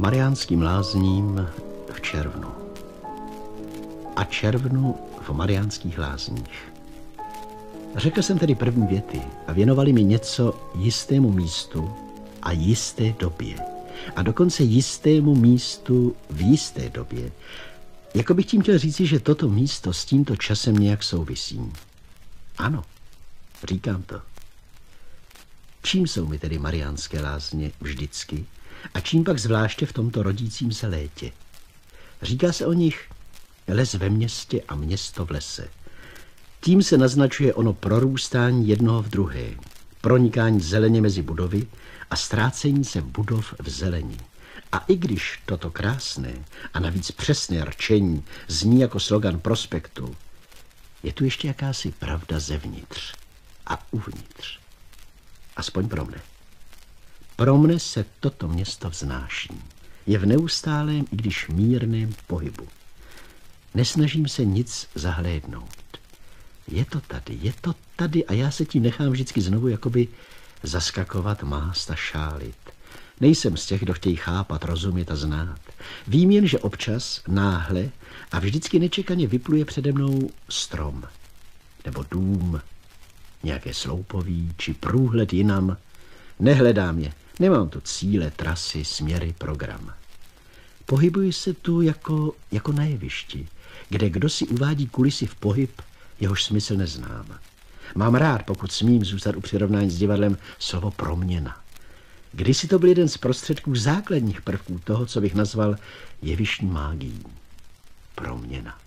Mariánským lázním v červnu. A červnu v Mariánských lázních. Řekl jsem tedy první věty a věnovali mi něco jistému místu a jisté době. A dokonce jistému místu v jisté době. Jako bych tím chtěl říci, že toto místo s tímto časem nějak souvisí. Ano, říkám to. Čím jsou mi tedy Mariánské lázně vždycky a čím pak zvláště v tomto rodícím se létě? Říká se o nich les ve městě a město v lese. Tím se naznačuje ono prorůstání jednoho v druhé, pronikání zeleně mezi budovy a ztrácení se budov v zeleni. A i když toto krásné a navíc přesné rčení zní jako slogan prospektu, je tu ještě jakási pravda zevnitř a uvnitř. Aspoň pro mne. Pro mne se toto město vznáší. Je v neustálém, i když mírném pohybu. Nesnažím se nic zahlédnout. Je to tady a já se tím nechám vždycky znovu jakoby zaskakovat, mást a šálit. Nejsem z těch, kdo chtějí chápat, rozumět a znát. Vím jen, že občas, náhle a vždycky nečekaně vypluje přede mnou strom. Nebo dům, nějaké sloupoví či průhled jinam. Nehledám je, nemám tu cíle, trasy, směry, program. Pohybuji se tu jako na jevišti, kde kdo si uvádí kulisy v pohyb, jehož smysl neznám. Mám rád, pokud smím zůstat u přirovnání s divadlem, slovo proměna. Kdysi to byl jeden z prostředků základních prvků toho, co bych nazval jevištní mágií. Proměna.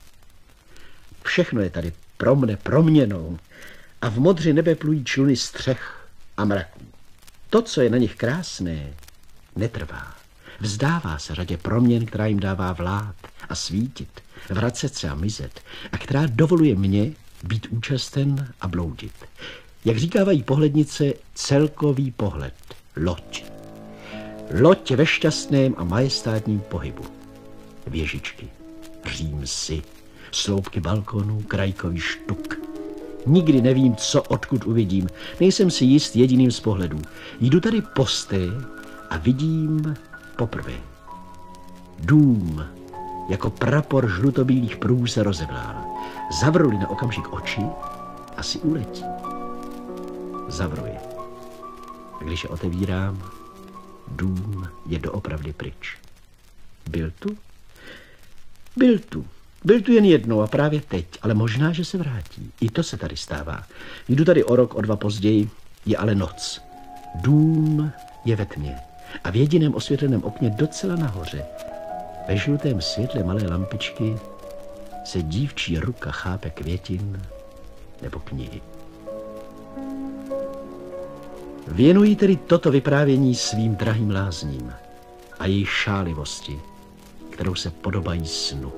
Všechno je tady pro mne proměnou a v modři nebe plují čluny střech a mraků. To, co je na nich krásné, netrvá. Vzdává se řadě proměn, která jim dává vlád a svítit, vracet se a mizet a která dovoluje mně být účasten a bloudit. Jak říkávají pohlednice, celkový pohled, loď. Loď ve šťastném a majestátním pohybu. Věžičky, římsy, sloupky balkonů, krajkový štuk. Nikdy nevím, co odkud uvidím. Nejsem si jist jediným z pohledů. Jdu tady posté a vidím poprvé. Dům, jako prapor žlutobílých pruhů se rozevlál. Zavru-li na okamžik oči, asi uletí. Zavruje. A když je otevírám, dům je doopravdy pryč. Byl tu? Byl tu. Byl tu jen jednou a právě teď, ale možná, že se vrátí. I to se tady stává. Jdu tady o rok, o dva později, je ale noc. Dům je ve tmě a v jediném osvětleném okně docela nahoře, ve žlutém světle malé lampičky, se dívčí ruka chápe květin nebo knihy. Věnuji tedy toto vyprávění svým drahým lázním a jejich šálivosti, kterou se podobají snu.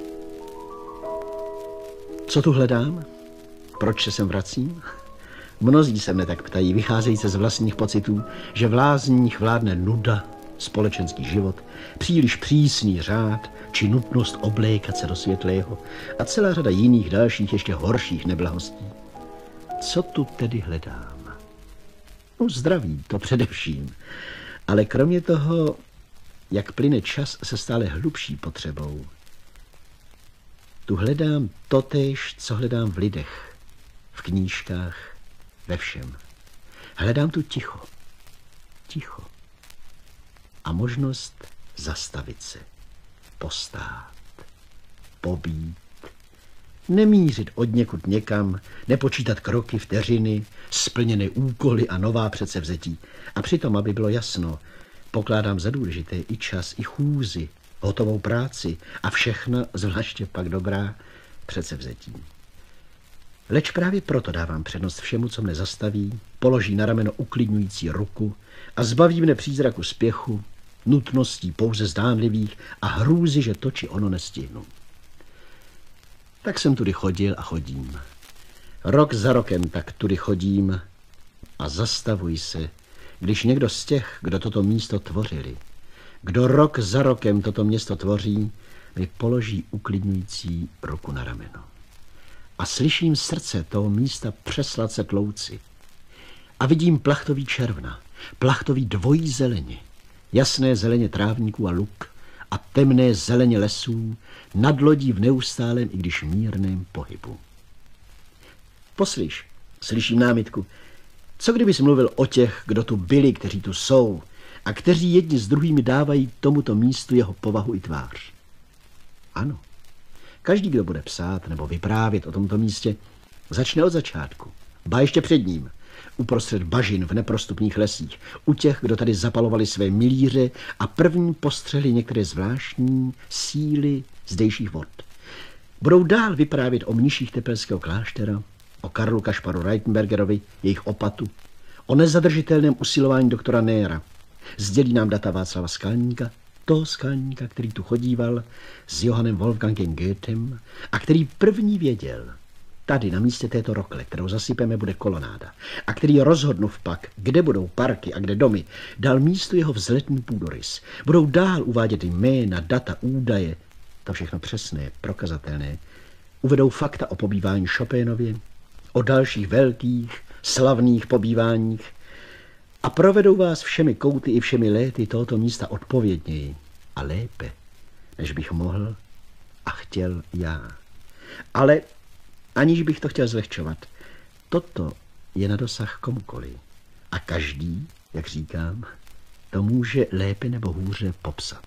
Co tu hledám? Proč se sem vracím? Mnozí se mne tak ptají, vycházejíce z vlastních pocitů, že v lázních vládne nuda, společenský život, příliš přísný řád či nutnost oblékat se do světlého a celá řada jiných dalších ještě horších neblahostí. Co tu tedy hledám? No, zdraví, to především. Ale kromě toho, jak plyne čas se stále hlubší potřebou, tu hledám totéž, co hledám v lidech, v knížkách, ve všem. Hledám tu ticho. Ticho. A možnost zastavit se, postát, pobít, nemířit odněkud někam, nepočítat kroky, vteřiny, splněné úkoly a nová předsevzetí. A přitom, aby bylo jasno, pokládám za důležité i čas, i chůzi, hotovou práci a všechno, zvláště pak dobrá, předsevzetí. Leč právě proto dávám přednost všemu, co mne zastaví, položí na rameno uklidňující ruku a zbaví mne přízraku spěchu, nutností pouze zdánlivých a hrůzy, že to či ono nestihnu. Tak jsem tudy chodil a chodím. Rok za rokem tak tudy chodím a zastavuji se, když někdo z těch, kdo toto místo tvořili, kdo rok za rokem toto město tvoří, mi položí uklidňující ruku na rameno. A slyším srdce toho místa přeslat se tlouci. A vidím plachtový června, plachtový dvojí zeleně, jasné zeleně trávníků a luk a temné zeleně lesů nad lodí v neustálém, i když mírném pohybu. Poslyš, slyším námitku, co kdybys mluvil o těch, kdo tu byli, kteří tu jsou a kteří jedni s druhými dávají tomuto místu jeho povahu i tvář? Ano, každý, kdo bude psát nebo vyprávět o tomto místě, začne od začátku, ba ještě před ním, uprostřed bažin v neprostupných lesích, u těch, kdo tady zapalovali své milíře a první postřehli některé zvláštní síly zdejších vod. Budou dál vyprávět o mniších Tepelského kláštera, o Karlu Kašparu Reitenbergerovi, jejich opatu, o nezadržitelném usilování doktora Néra. Sdělí nám data Václava Skalníka, toho Skalníka, který tu chodíval s Johannem Wolfgangem Goethem a který první věděl, tady na místě této rokle, kterou zasypeme, bude kolonáda, a který rozhodnul pak, kde budou parky a kde domy, dal místu jeho vzletný půdorys. Budou dál uvádět jména, data, údaje, to všechno přesné, prokazatelné. Uvedou fakta o pobývání Chopénově, o dalších velkých, slavných pobýváních a provedou vás všemi kouty i všemi léty tohoto místa odpovědněji a lépe, než bych mohl a chtěl já. Ale aniž bych to chtěl zlehčovat, toto je na dosah komukoli. A každý, jak říkám, to může lépe nebo hůře popsat.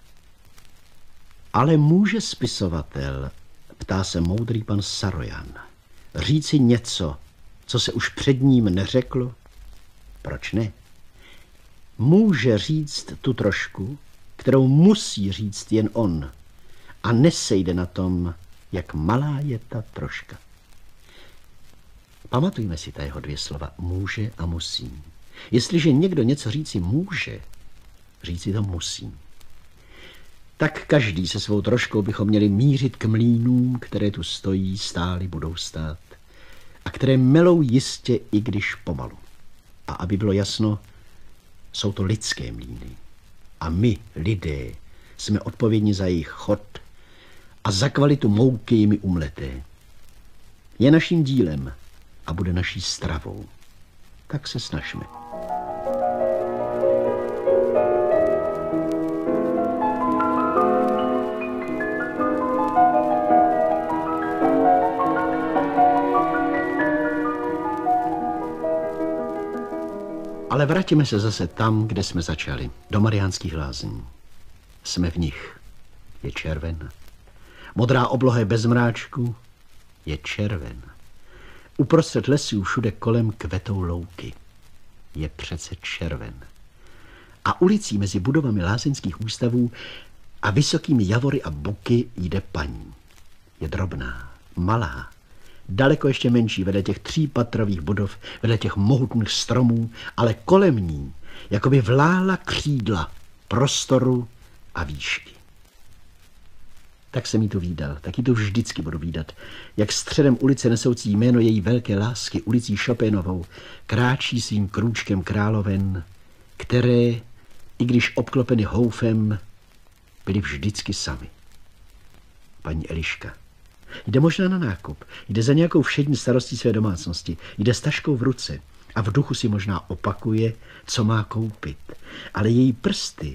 Ale může spisovatel, ptá se moudrý pan Sarojan, říci něco, co se už před ním neřeklo? Proč ne? Může říct tu trošku, kterou musí říct jen on, a nesejde na tom, jak malá je ta troška. Pamatujme si ta jeho dvě slova, může a musí. Jestliže někdo něco říci může, říci to musí. Tak každý se svou troškou bychom měli mířit k mlýnům, které tu stojí, stály, budou stát a které melou jistě, i když pomalu. A aby bylo jasno, jsou to lidské mlýny. A my, lidé, jsme odpovědní za jejich chod a za kvalitu mouky jimi umleté. Je naším dílem a bude naší stravou. Tak se snažme. Ale vrátíme se zase tam, kde jsme začali, do Mariánských lázní. Jsme v nich. Je červen. Modrá obloha je bez mráčku. Je červen. Uprostřed lesů všude kolem kvetou louky. Je přece červen. A ulicí mezi budovami lázeňských ústavů a vysokými javory a buky jde paní. Je drobná, malá, daleko ještě menší vedle těch třípatrových budov, vedle těch mohutných stromů, ale kolem ní jakoby vlála křídla prostoru a výšky. Tak jsem jí tu vídal, tak jí tu vždycky budu vídat, jak středem ulice nesoucí jméno její velké lásky, ulicí Chopénovou, kráčí svým krůčkem královen, které, i když obklopeny houfem, byly vždycky samy. Paní Eliška. Jde možná na nákup, jde za nějakou všední starostí své domácnosti, jde s taškou v ruce a v duchu si možná opakuje, co má koupit. Ale její prsty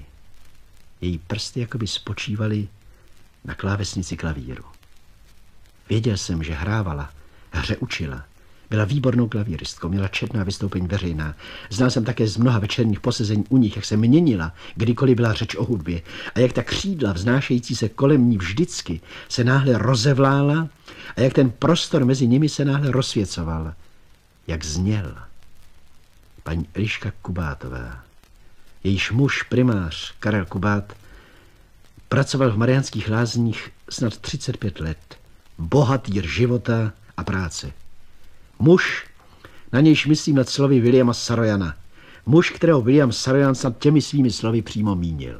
jakoby spočívaly na klávesnici klavíru. Věděl jsem, že hrávala, hře učila. Byla výbornou klavíristkou, měla četná vystoupení veřejná. Znal jsem také z mnoha večerních posezení u nich, jak se měnila, kdykoliv byla řeč o hudbě a jak ta křídla vznášející se kolem ní vždycky se náhle rozevlála a jak ten prostor mezi nimi se náhle rozsvěcoval. Jak zněl. Paní Eliška Kubátová. Jejíž muž, primář Karel Kubát, pracoval v Mariánských lázních snad 35 let. Bohatýr života a práce. Muž, na nějž myslím nad slovy Williama Sarojana. Muž, kterého William Sarojan snad těmi svými slovy přímo mínil.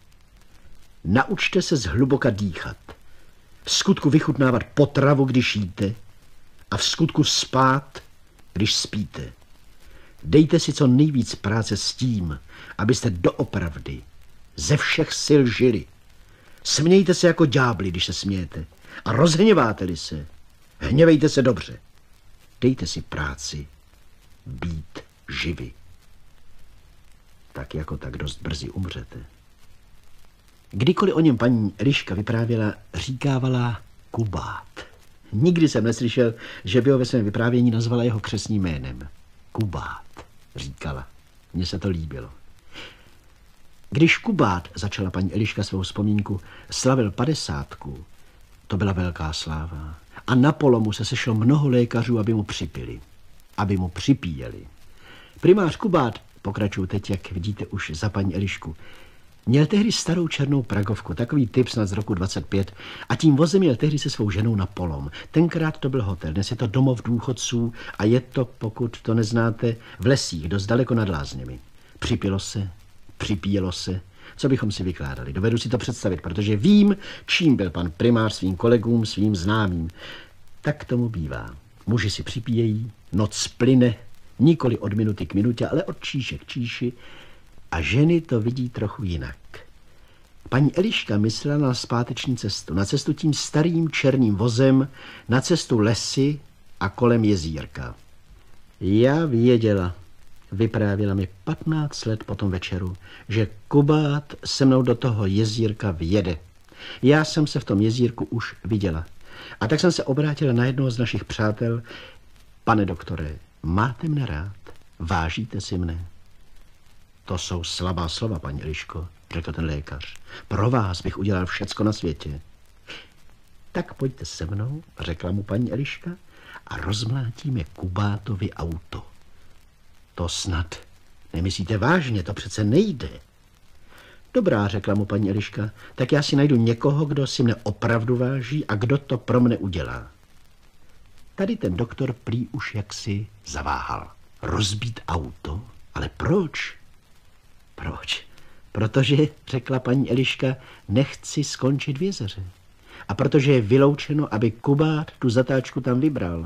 Naučte se zhluboka dýchat. V skutku vychutnávat potravu, když jíte, a v skutku spát, když spíte. Dejte si co nejvíc práce s tím, abyste doopravdy ze všech sil žili. Smějte se jako ďábli, když se smějete. A rozhněváte-li se, hněvejte se dobře. Dejte si práci být živi. Tak jako tak dost brzy umřete. Kdykoliv o něm paní Eliška vyprávěla, říkávala Kubát. Nikdy jsem neslyšel, že by ho ve svém vyprávění nazvala jeho křestním jménem. Kubát, říkala. Mně se to líbilo. Když Kubát, začala paní Eliška svou vzpomínku, slavil 50, to byla velká sláva. A na polomu se sešlo mnoho lékařů, aby mu připili. Aby mu připíjeli. Primář Kubát, pokračuju teď, jak vidíte už za paní Elišku, měl tehdy starou černou pragovku, takový typ snad z roku 25, a tím vozem jel tehdy se svou ženou na polom. Tenkrát to byl hotel, dnes je to domov důchodců a je to, pokud to neznáte, v lesích, dost daleko nad Lázněmi. Připilo se, připíjelo se, co bychom si vykládali. Dovedu si to představit, protože vím, čím byl pan primář svým kolegům, svým známým. Tak tomu bývá. Muži si připíjejí, noc plyne, nikoli od minuty k minutě, ale od číše k číši, a ženy to vidí trochu jinak. Paní Eliška myslela na zpáteční cestu, na cestu tím starým černým vozem, na cestu lesy a kolem jezírka. Já věděla, vyprávěla mi 15 let po tom večeru, že Kubát se mnou do toho jezírka vjede. Já jsem se v tom jezírku už viděla. A tak jsem se obrátila na jednoho z našich přátel. Pane doktore, máte mne rád? Vážíte si mne? To jsou slabá slova, paní Eliško, řekl ten lékař. Pro vás bych udělal všecko na světě. Tak pojďte se mnou, řekla mu paní Eliška, a rozmlátíme Kubátovi auto. To snad nemyslíte vážně, to přece nejde. Dobrá, řekla mu paní Eliška, tak já si najdu někoho, kdo si mne opravdu váží a kdo to pro mne udělá. Tady ten doktor prý už jaksi zaváhal. Rozbít auto? Ale proč? Proč? Protože, řekla paní Eliška, nechci skončit v jezeře. A protože je vyloučeno, aby Kubát tu zatáčku tam vybral.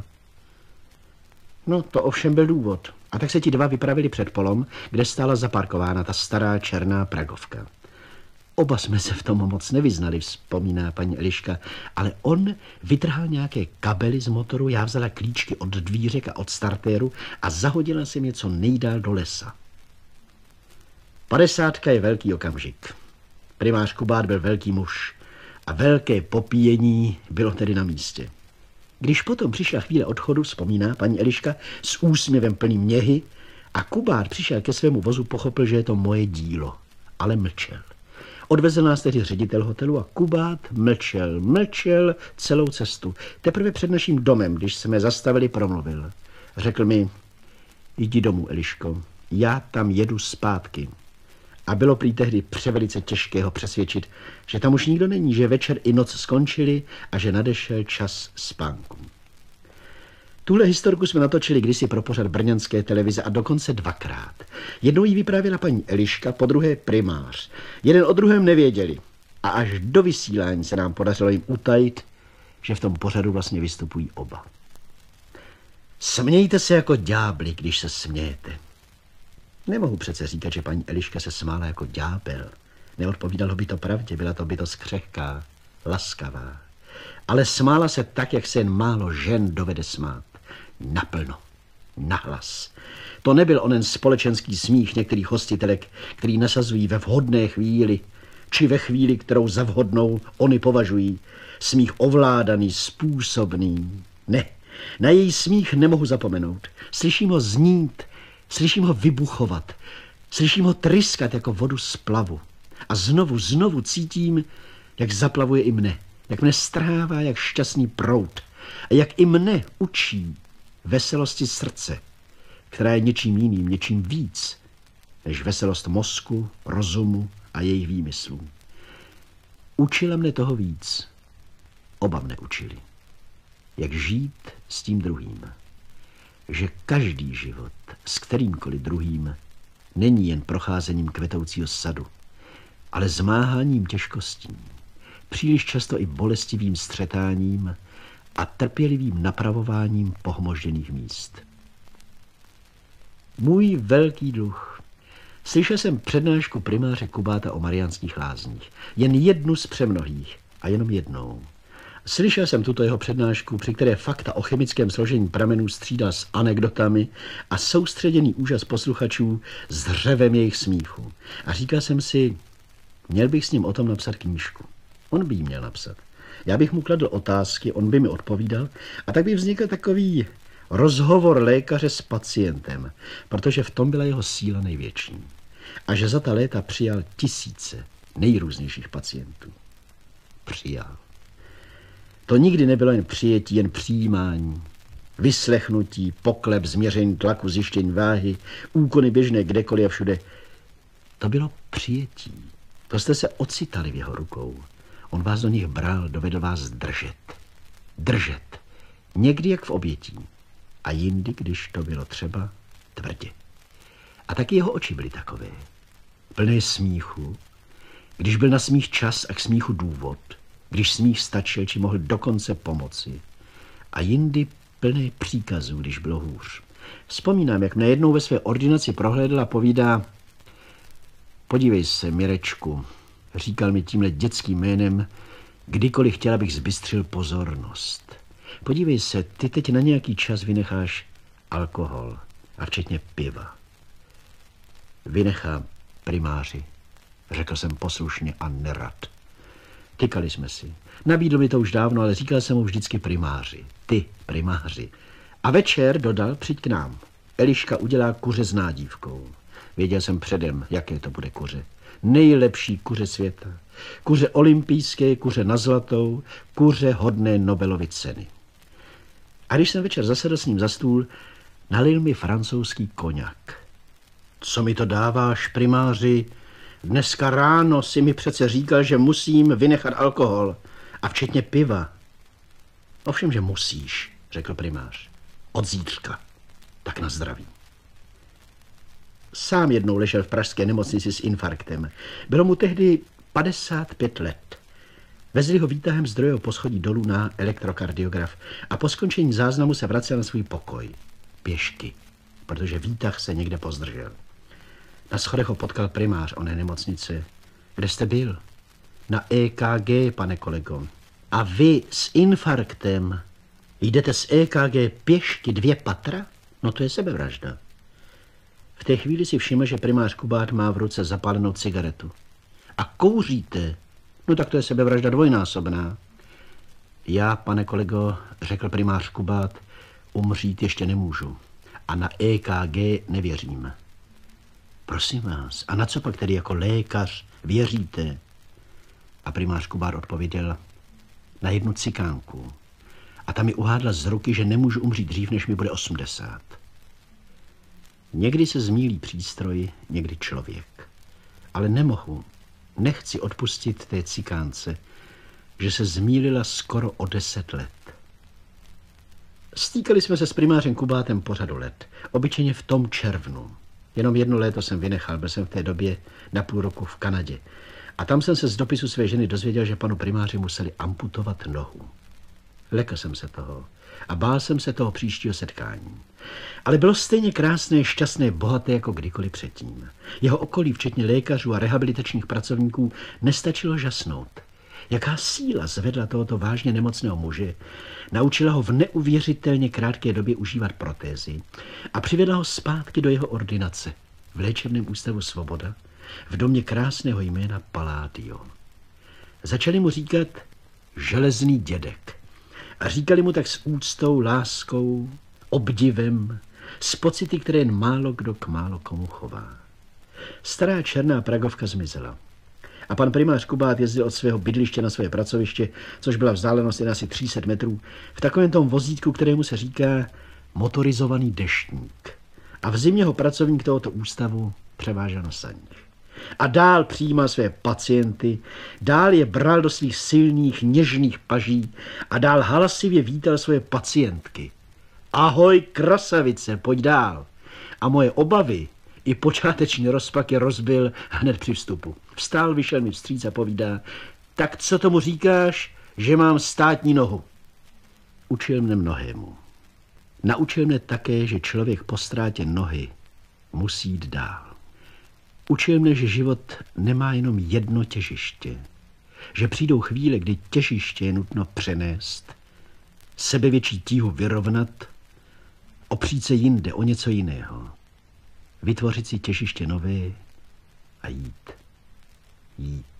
No, to ovšem byl důvod. A tak se ti dva vypravili před polom, kde stála zaparkována ta stará černá pragovka. Oba jsme se v tom moc nevyznali, vzpomíná paní Eliška, ale on vytrhal nějaké kabely z motoru, já vzala klíčky od dvířek a od startéru a zahodila jsem je co nejdál do lesa. 50 je velký okamžik. Primář Kubát byl velký muž a velké popíjení bylo tedy na místě. Když potom přišla chvíle odchodu, vzpomíná paní Eliška, s úsměvem plným něhy, a Kubát přišel ke svému vozu, pochopil, že je to moje dílo, ale mlčel. Odvezl nás tedy ředitel hotelu a Kubát mlčel celou cestu. Teprve před naším domem, když jsme zastavili, promluvil. Řekl mi, jdi domů, Eliško, já tam jedu zpátky. A bylo prý tehdy převelice těžké ho přesvědčit, že tam už nikdo není, že večer i noc skončili a že nadešel čas spánku. Tuhle historku jsme natočili kdysi pro pořad brněnské televize a dokonce 2krát. Jednou jí vyprávěla paní Eliška, po druhé primář. Jeden o druhém nevěděli. A až do vysílání se nám podařilo jim utajit, že v tom pořadu vlastně vystupují oba. Smějte se jako ďábli, když se smějete. Nemohu přece říkat, že paní Eliška se smála jako ďábel. Neodpovídalo by to pravdě, byla to bytost křehká, laskavá. Ale smála se tak, jak se jen málo žen dovede smát. Naplno, nahlas. To nebyl onen společenský smích některých hostitelek, který nasazují ve vhodné chvíli, či ve chvíli, kterou za vhodnou oni považují. Smích ovládaný, způsobný. Ne, na její smích nemohu zapomenout. Slyším ho znít, slyším ho vybuchovat, slyším ho tryskat jako vodu z plavu. A znovu cítím, jak zaplavuje i mne, jak mne strhává jak šťastný proud a jak i mne učí veselosti srdce, která je něčím jiným, něčím víc, než veselost mozku, rozumu a jejich výmyslů. Učila mne toho víc. Oba mne učili. Jak žít s tím druhým. Že každý život s kterýmkoliv druhým není jen procházením kvetoucího sadu, ale zmáháním těžkostí, příliš často i bolestivým střetáním a trpělivým napravováním pohmožděných míst. Můj velký dluh. Slyšel jsem přednášku primáře Kubáta o Mariánských Lázních. Jen jednu z přemnohých a jenom jednou. Slyšel jsem tuto jeho přednášku, při které fakta o chemickém složení pramenů střídal s anekdotami a soustředěný úžas posluchačů s řevem jejich smíchu. A říkal jsem si, Měl bych s ním o tom napsat knížku. On by jí měl napsat. Já bych mu kladl otázky, on by mi odpovídal a tak by vznikl takový rozhovor lékaře s pacientem, protože v tom byla jeho síla největší. A že za ta léta přijal tisíce nejrůznějších pacientů. Přijal. To nikdy nebylo jen přijetí, jen přijímání, vyslechnutí, poklep, změření tlaku, zjištění váhy, úkony běžné kdekoliv a všude. To bylo přijetí. To jste se ocitali v jeho rukou. On vás do nich bral, dovedl vás držet. Držet. Někdy jak v obětí. A jindy, když to bylo třeba, tvrdě. A taky jeho oči byly takové. Plné smíchu. Když byl na smích čas a k smíchu důvod. Když smích stačil, či mohl dokonce pomoci. A jindy plné příkazů, když bylo hůř. Vzpomínám, jak mne jednou ve své ordinaci prohlédl a povídá: podívej se, Mirečku, říkal mi tímhle dětským jménem, kdykoliv chtěl, abych zbystřil pozornost. Podívej se, ty teď na nějaký čas vynecháš alkohol a včetně piva. Vynechám, primáři, řekl jsem poslušně a nerad. Tykali jsme si. Nabídl mi to už dávno, ale říkal jsem mu vždycky primáři. Ty, primáři. A večer dodal, přijď k nám. Eliška udělá kuře s nádívkou. Věděl jsem předem, jaké to bude kuře. Nejlepší kuře světa. Kuře olympijské, kuře na zlatou, kuře hodné Nobelovy ceny. A když jsem večer zasedl s ním za stůl, nalil mi francouzský koňak. Co mi to dáváš, primáři? Dneska ráno si mi přece říkal, že musím vynechat alkohol a včetně piva. Ovšem, že musíš, řekl primář. Od zítřka. Tak na zdraví. Sám jednou ležel v pražské nemocnici s infarktem. Bylo mu tehdy 55 let. Vezli ho výtahem z druhého poschodí dolů na elektrokardiograf a po skončení záznamu se vracel na svůj pokoj. Pěšky, protože výtah se někde pozdržel. Na schodech ho potkal primář oné nemocnice. Kde jste byl? Na EKG, pane kolego. A vy s infarktem jdete z EKG pěšky 2 patra? No to je sebevražda. V té chvíli si všiml, že primář Kubát má v ruce zapálenou cigaretu. A kouříte? No tak to je sebevražda dvojnásobná. Já, pane kolego, řekl primář Kubát, umřít ještě nemůžu. A na EKG nevěřím. Prosím vás, a na co pak tedy jako lékař věříte? A primář Kubát odpověděl, na jednu cikánku. A ta mi uhádla z ruky, že nemůžu umřít dřív, než mi bude 80. Někdy se zmýlí přístroj, někdy člověk. Ale nechci odpustit té cikánce, že se zmýlila skoro o 10 let. Stýkali jsme se s primářem Kubátem po řadu let, obyčejně v tom červnu. Jenom jedno léto jsem vynechal, byl jsem v té době na půl roku v Kanadě. A tam jsem se z dopisu své ženy dozvěděl, že panu primáři museli amputovat nohu. Lekl jsem se toho a bál jsem se toho příštího setkání. Ale bylo stejně krásné, šťastné, bohaté jako kdykoliv předtím. Jeho okolí, včetně lékařů a rehabilitačních pracovníků, nestačilo žasnout. Jaká síla zvedla tohoto vážně nemocného muže, naučila ho v neuvěřitelně krátké době užívat protézy a přivedla ho zpátky do jeho ordinace v léčebném ústavu Svoboda v domě krásného jména Palladio. Začali mu říkat železný dědek a říkali mu tak s úctou, láskou, obdivem, s pocity, které jen málo kdo k málo komu chová. Stará černá pragovka zmizela. A pan primář Kubát jezdil od svého bydliště na své pracoviště, což byla vzdálenost jen asi 300 metrů, v takovém tom vozítku, kterému se říká motorizovaný deštník. A v zimě ho pracovník tohoto ústavu převážel na saních. A dál přijímal své pacienty, dál je bral do svých silných, něžných paží a dál halasivě vítal svoje pacientky. Ahoj, krasavice, pojď dál. A moje obavy i počáteční rozpaky rozbil hned při vstupu. Vstál, vyšel mi vstříc a povídá, tak co tomu říkáš, že mám státní nohu? Učil mne mnohému. Naučil mne také, že člověk po ztrátě nohy musí jít dál. Učil mne, že život nemá jenom jedno těžiště. Že přijdou chvíle, kdy těžiště je nutno přenést, sebevětší tíhu vyrovnat, opřít se jinde o něco jiného. Vytvořit si těžiště nové a jít. jít.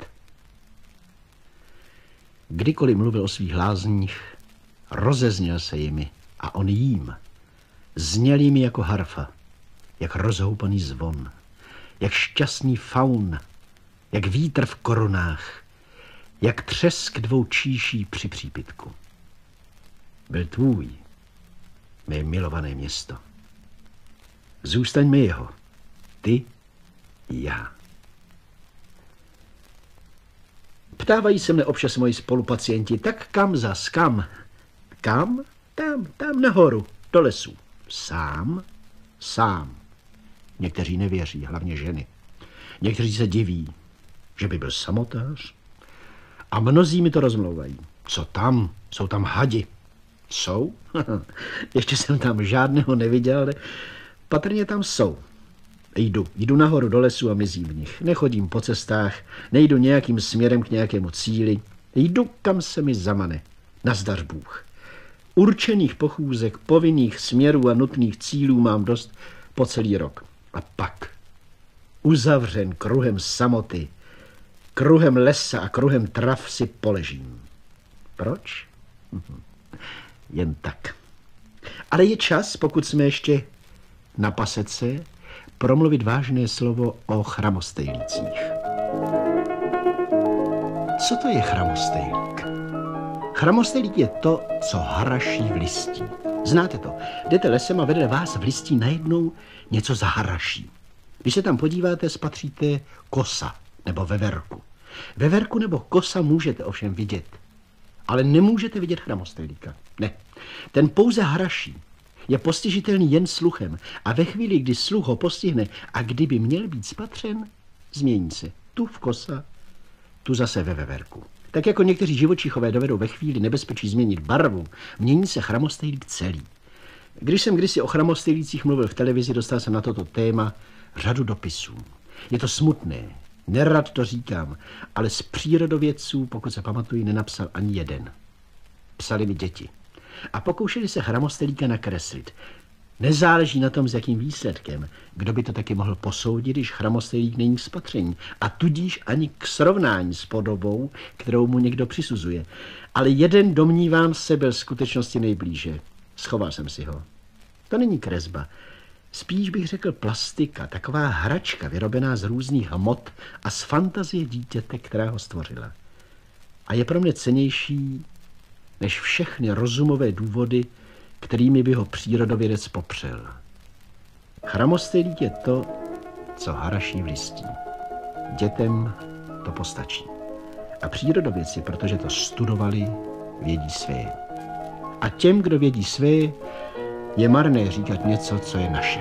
Kdykoliv mluvil o svých lázních, rozezněl se jimi a on jím. Zněl jimi jako harfa, jak rozhoupaný zvon, jak šťastný faun, jak vítr v korunách, jak třesk dvou číší při přípitku. Byl tvůj, mé milované město. Zůstaňme jeho, ty i já. Ptávají se mne občas moji spolupacienti, tak kam zas, kam? Kam? Tam nahoru, do lesu. Sám. Někteří nevěří, hlavně ženy. Někteří se diví, že by byl samotář. A mnozí mi to rozmlouvají. Co tam? Jsou tam hadi. Jsou? Ještě jsem tam žádného neviděl, ale patrně tam jsou. Jdu nahoru do lesu a mizím v nich. Nechodím po cestách, nejdu nějakým směrem k nějakému cíli. Jdu, kam se mi zamane. Nazdař Bůh. Určených pochůzek, povinných směrů a nutných cílů mám dost po celý rok. A pak, uzavřen kruhem samoty, kruhem lesa a kruhem trav si poležím. Proč? Jen tak. Ale je čas, pokud jsme ještě na pasece, promluvit vážné slovo o chramostejlících. Co to je chramostejlík? Chramostejlík je to, co haraší v listí. Znáte to. Jdete lesem a vedle vás v listí najednou něco zaharaší. Když se tam podíváte, spatříte kosa nebo veverku. Veverku nebo kosa můžete ovšem vidět, ale nemůžete vidět chramostejlíka. Ne, ten pouze haraší. Je postižitelný jen sluchem a ve chvíli, kdy sluch ho postihne a kdyby měl být spatřen, změní se. Tu v kosa, tu zase ve veverku. Tak jako někteří živočichové dovedou ve chvíli nebezpečí změnit barvu, mění se chramostejlík celý. Když jsem kdysi o chramostejlících mluvil v televizi, dostal jsem na toto téma řadu dopisů. Je to smutné, nerad to říkám, ale z přírodovědců, pokud se pamatuju, nenapsal ani jeden. Psali mi děti. A pokoušeli se chramostejlíka nakreslit. Nezáleží na tom, s jakým výsledkem. Kdo by to taky mohl posoudit, když chramostejlík není k spatření. A tudíž ani k srovnání s podobou, kterou mu někdo přisuzuje. Ale jeden, domnívám se, byl skutečnosti nejblíže. Schoval jsem si ho. To není kresba. Spíš bych řekl plastika, taková hračka vyrobená z různých hmot a z fantazie dítěte, která ho stvořila. A je pro mě cennější než všechny rozumové důvody, kterými by ho přírodovědec popřel. Chramostejlík je to, co haraší v listí. Dětem to postačí. A přírodovědci, protože to studovali, vědí své. A těm, kdo vědí své, je marné říkat něco, co je naše.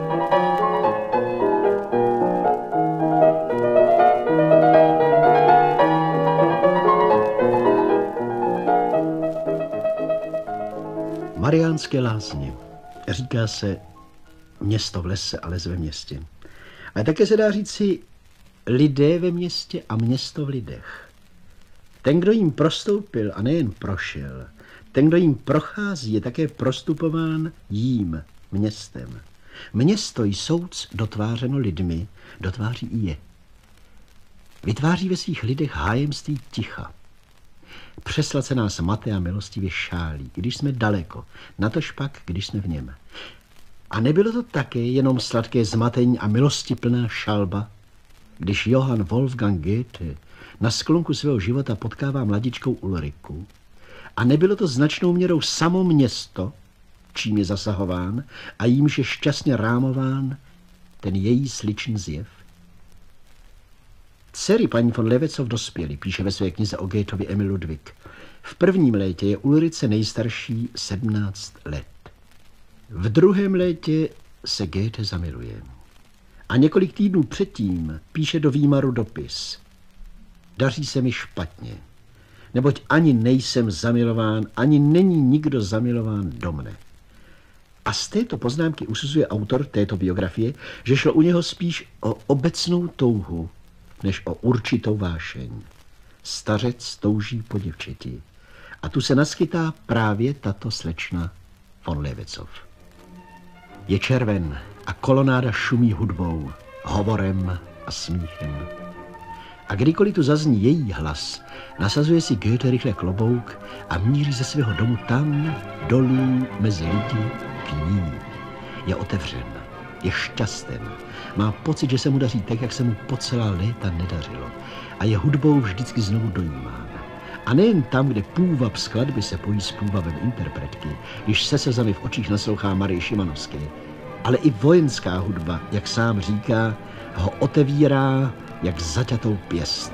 Mariánské lázně. Říká se město v lese a les ve městě. A také se dá říci lidé ve městě a město v lidech. Ten, kdo jim prostoupil a nejen prošel, ten, kdo jim prochází, je také prostupován jím, městem. Město jsouc dotvářeno lidmi, dotváří i je. Vytváří ve svých lidech hájemství ticha. Přeslacená smaté a milostivě šálí, když jsme daleko, natožpak, když jsme v něm. A nebylo to také jenom sladké zmatení a milostiplná šalba, když Johann Wolfgang Goethe na sklonku svého života potkává mladičkou Ulriku. A nebylo to značnou měrou samo město, čím je zasahován a jímž je šťastně rámován ten její sličný zjev. Dcery paní von Levecov dospěly, píše ve své knize o Goetheovi Emil Ludwig. V prvním létě je Ulrice nejstarší 17 let. V druhém létě se Goethe zamiluje. A několik týdnů předtím píše do Výmaru dopis. Daří se mi špatně, neboť ani nejsem zamilován, ani není nikdo zamilován do mne. A z této poznámky usuzuje autor této biografie, že šlo u něho spíš o obecnou touhu, než o určitou vášeň. Stařec touží po děvčeti. A tu se naskytá právě tato slečna von Levecov. Je červen a kolonáda šumí hudbou, hovorem a smíchem. A kdykoliv tu zazní její hlas, nasazuje si Goethe rychle klobouk a míří ze svého domu tam, dolů, mezi lidi, k ní. Je otevřen, je šťasten, má pocit, že se mu daří tak, jak se mu po celá léta nedařilo a je hudbou vždycky znovu dojímán. A nejen tam, kde půvab skladby se pojí s půvabem interpretky, když se slzami v očích naslouchá Marii Šimanovské, ale i vojenská hudba, jak sám říká, ho otevírá jak zaťatou pěst.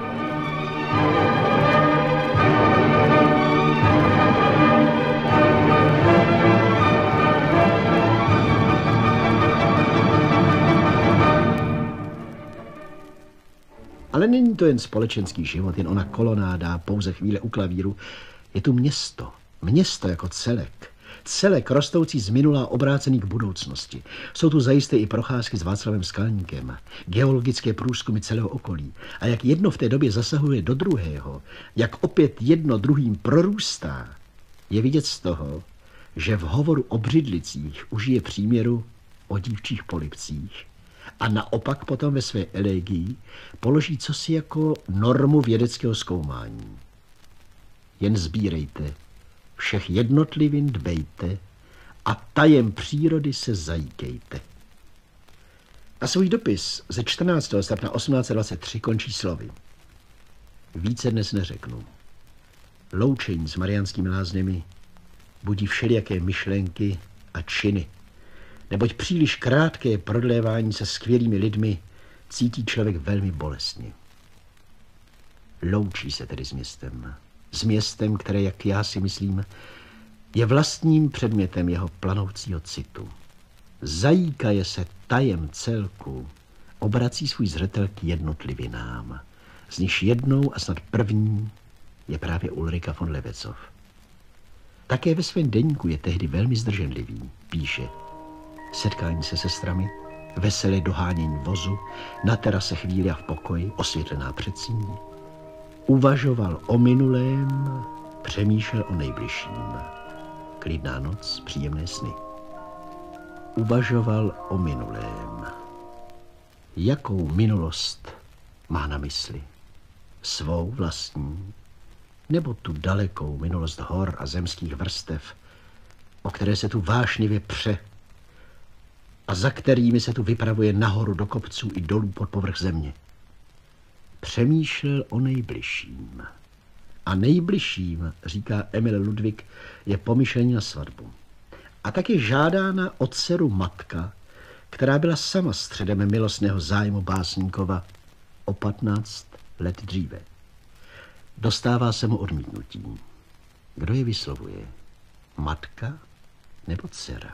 Ale není to jen společenský život, jen ona kolonáda, pouze chvíle u klavíru. Je tu město, město jako celek. Celek rostoucí z minula obrácený k budoucnosti. Jsou tu zajisté i procházky s Václavem Skalníkem, geologické průzkumy celého okolí. A jak jedno v té době zasahuje do druhého, jak opět jedno druhým prorůstá, je vidět z toho, že v hovoru o břidlicích užije příměru o dívčích polibcích a naopak potom ve své elegii položí cosi jako normu vědeckého zkoumání. Jen sbírejte, všech jednotlivin dbejte a tajem přírody se zajíkejte. A svůj dopis ze 14. srpna 1823 končí slovy. Více dnes neřeknu. Loučení s Mariánskými lázněmi budí všelijaké myšlenky a činy, neboť příliš krátké prodlévání se skvělými lidmi cítí člověk velmi bolestně. Loučí se tedy s městem, které, jak já si myslím, je vlastním předmětem jeho planoucího citu. Zajíkaje se tajem celku, obrací svůj zřetel k jednotlivinám, z nichž jednou a snad první je právě Ulrika von Levecov. Také ve svém deníku je tehdy velmi zdrženlivý, píše: setkání se sestrami, veselé dohánění vozu, na terase chvíli a v pokoji, osvětlená předsíň. Uvažoval o minulém, přemýšlel o nejbližším. Klidná noc, příjemné sny. Uvažoval o minulém. Jakou minulost má na mysli? Svou vlastní? Nebo tu dalekou minulost hor a zemských vrstev, o které se tu vášnivě pře a za kterými se tu vypravuje nahoru do kopců i dolů pod povrch země? Přemýšlel o nejbližším. A nejbližším, říká Emil Ludvík, je pomyšlení na svatbu. A tak je žádána o dceru matka, která byla sama středem milostného zájmu básníkova o 15 let dříve. Dostává se mu odmítnutí. Kdo je vyslovuje? Matka nebo dcera?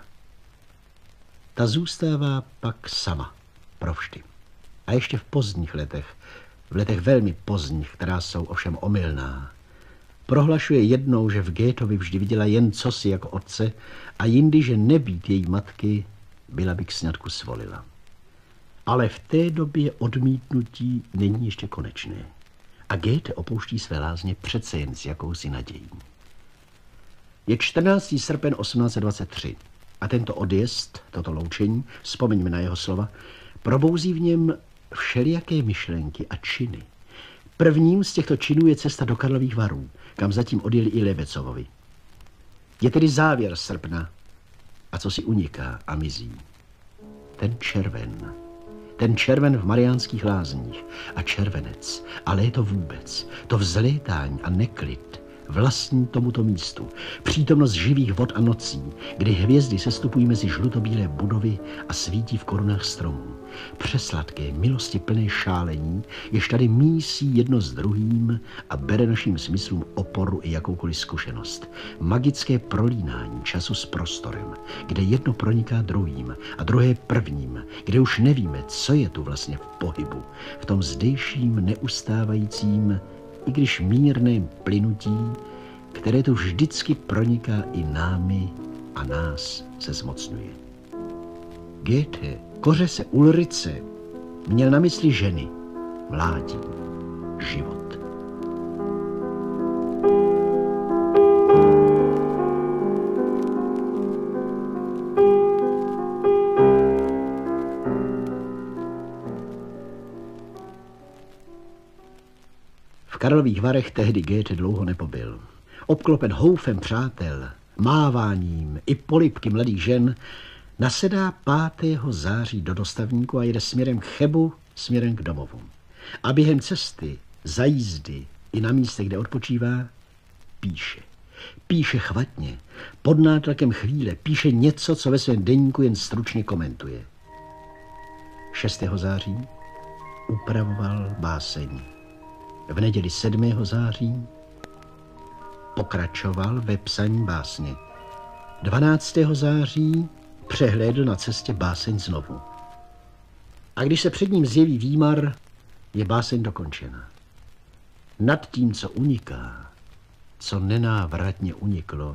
Ta zůstává pak sama, provždy. A ještě v pozdních letech, v letech velmi pozdních, která jsou ovšem omylná, prohlašuje jednou, že v Goetheovi vždy viděla jen cosi jako otce a jindy, že nebýt její matky, byla by k sňatku svolila. Ale v té době odmítnutí není ještě konečné. A Goethe opouští své lázně přece jen s jakousi nadějí. Je 14. srpen 1823 a tento odjezd, toto loučení, vzpomeňme na jeho slova, probouzí v něm všelijaké myšlenky a činy. Prvním z těchto činů je cesta do Karlových Varů, kam zatím odjeli i Levecovovi. Je tedy závěr srpna a co si uniká a mizí. Ten červen v Mariánských lázních a červenec a léto vůbec, to vzlétání a neklid vlastní tomuto místu, přítomnost živých vod a nocí, kdy hvězdy sestupují mezi žlutobílé budovy a svítí v korunách stromů. Přesladké, milosti plné šálení, jež tady mísí jedno s druhým a bere našim smyslům oporu i jakoukoliv zkušenost. Magické prolínání času s prostorem, kde jedno proniká druhým a druhé prvním, kde už nevíme, co je tu vlastně v pohybu, v tom zdejším neustávajícím, i když mírném plynutí, které tu vždycky proniká i námi a nás se zmocňuje. Goethe, koře se Ulrice, měl na mysli ženy, mládí, život. Karlových Varech tehdy Goethe dlouho nepobyl. Obklopen houfem přátel, máváním i polibky mladých žen, nasedá 5. září do dostavníku a jede směrem k Chebu, směrem k domovu. A během cesty, za jízdy i na místě, kde odpočívá, píše. Píše chvatně, pod nátlakem chvíle, píše něco, co ve svém deníku jen stručně komentuje. 6. září upravoval báseň. V neděli 7. září pokračoval ve psaní básně. 12. září přehlédl na cestě báseň znovu. A když se před ním zjeví výmar, je báseň dokončena. Nad tím, co uniká, co nenávratně uniklo,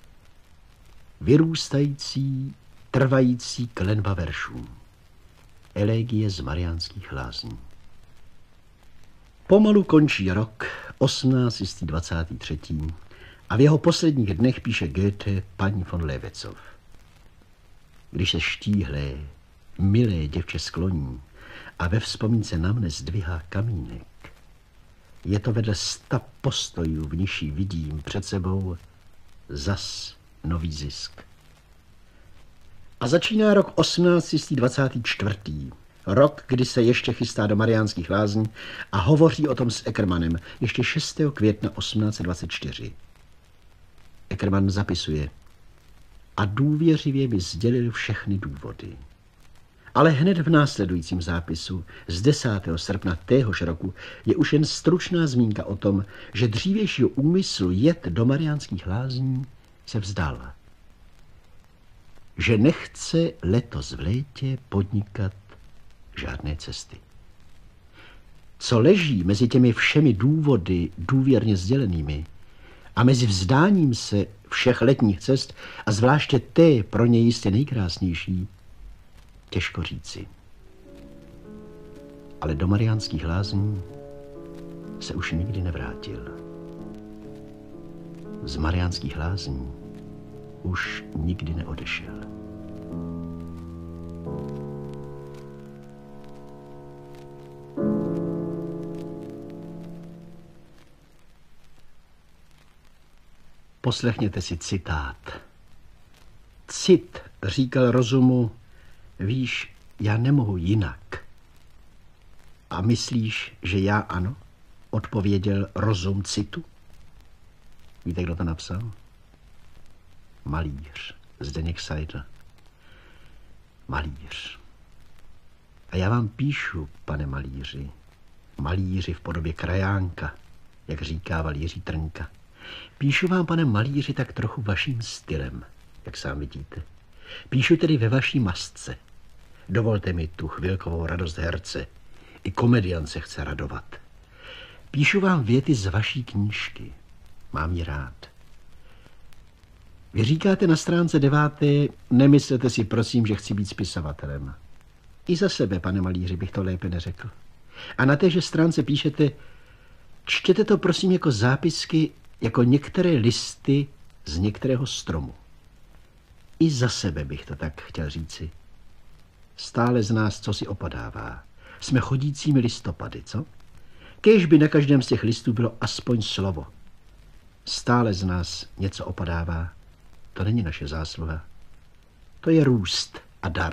vyrůstající, trvající klenba veršů. Elegie z Mariánských Lázní. Pomalu končí rok 1823. a v jeho posledních dnech píše Goethe paní von Levecov. Když se štíhlé, milé děvče skloní a ve vzpomínce na mne zdvihá kamínek, je to vedle 100 postojů, v nižší vidím před sebou zas nový zisk. A začíná rok 1824. Rok, kdy se ještě chystá do Mariánských Lázní a hovoří o tom s Eckermannem ještě 6. května 1824. Eckermann zapisuje: a důvěřivě mi sdělil všechny důvody. Ale hned v následujícím zápisu z 10. srpna téhož roku je už jen stručná zmínka o tom, že dřívějšího úmyslu jet do Mariánských Lázní se vzdal. Že nechce letos v létě podnikat žádné cesty. Co leží mezi těmi všemi důvody důvěrně sdělenými a mezi vzdáním se všech letních cest a zvláště té pro ně jistě nejkrásnější, těžko říci. Ale do Mariánských Lázní se už nikdy nevrátil. Z Mariánských Lázní už nikdy neodešel. Poslechněte si citát. Cit říkal rozumu: víš, já nemohu jinak. A myslíš, že já ano? Odpověděl rozum citu. Víte, kdo to napsal? Malíř, Zdeněk Seidl. Malíř. A já vám píšu, pane malíři, malíři v podobě krajánka, jak říkával Jiří Trnka. Píšu vám, pane malíři, tak trochu vaším stylem, jak sám vidíte. Píšu tedy ve vaší masce. Dovolte mi tu chvilkovou radost herce. I komediant se chce radovat. Píšu vám věty z vaší knížky. Mám ji rád. Vy říkáte na stránce 9. Nemyslete si, prosím, že chci být spisovatelem. I za sebe, pane malíři, bych to lépe neřekl. A na téže stránce píšete: čtěte to, prosím, jako zápisky, jako některé listy z některého stromu. I za sebe bych to tak chtěl říci. Stále z nás co si opadává. Jsme chodícími listopady, co? Kéž by na každém z těch listů bylo aspoň slovo. Stále z nás něco opadává. To není naše zásluha. To je růst a dar.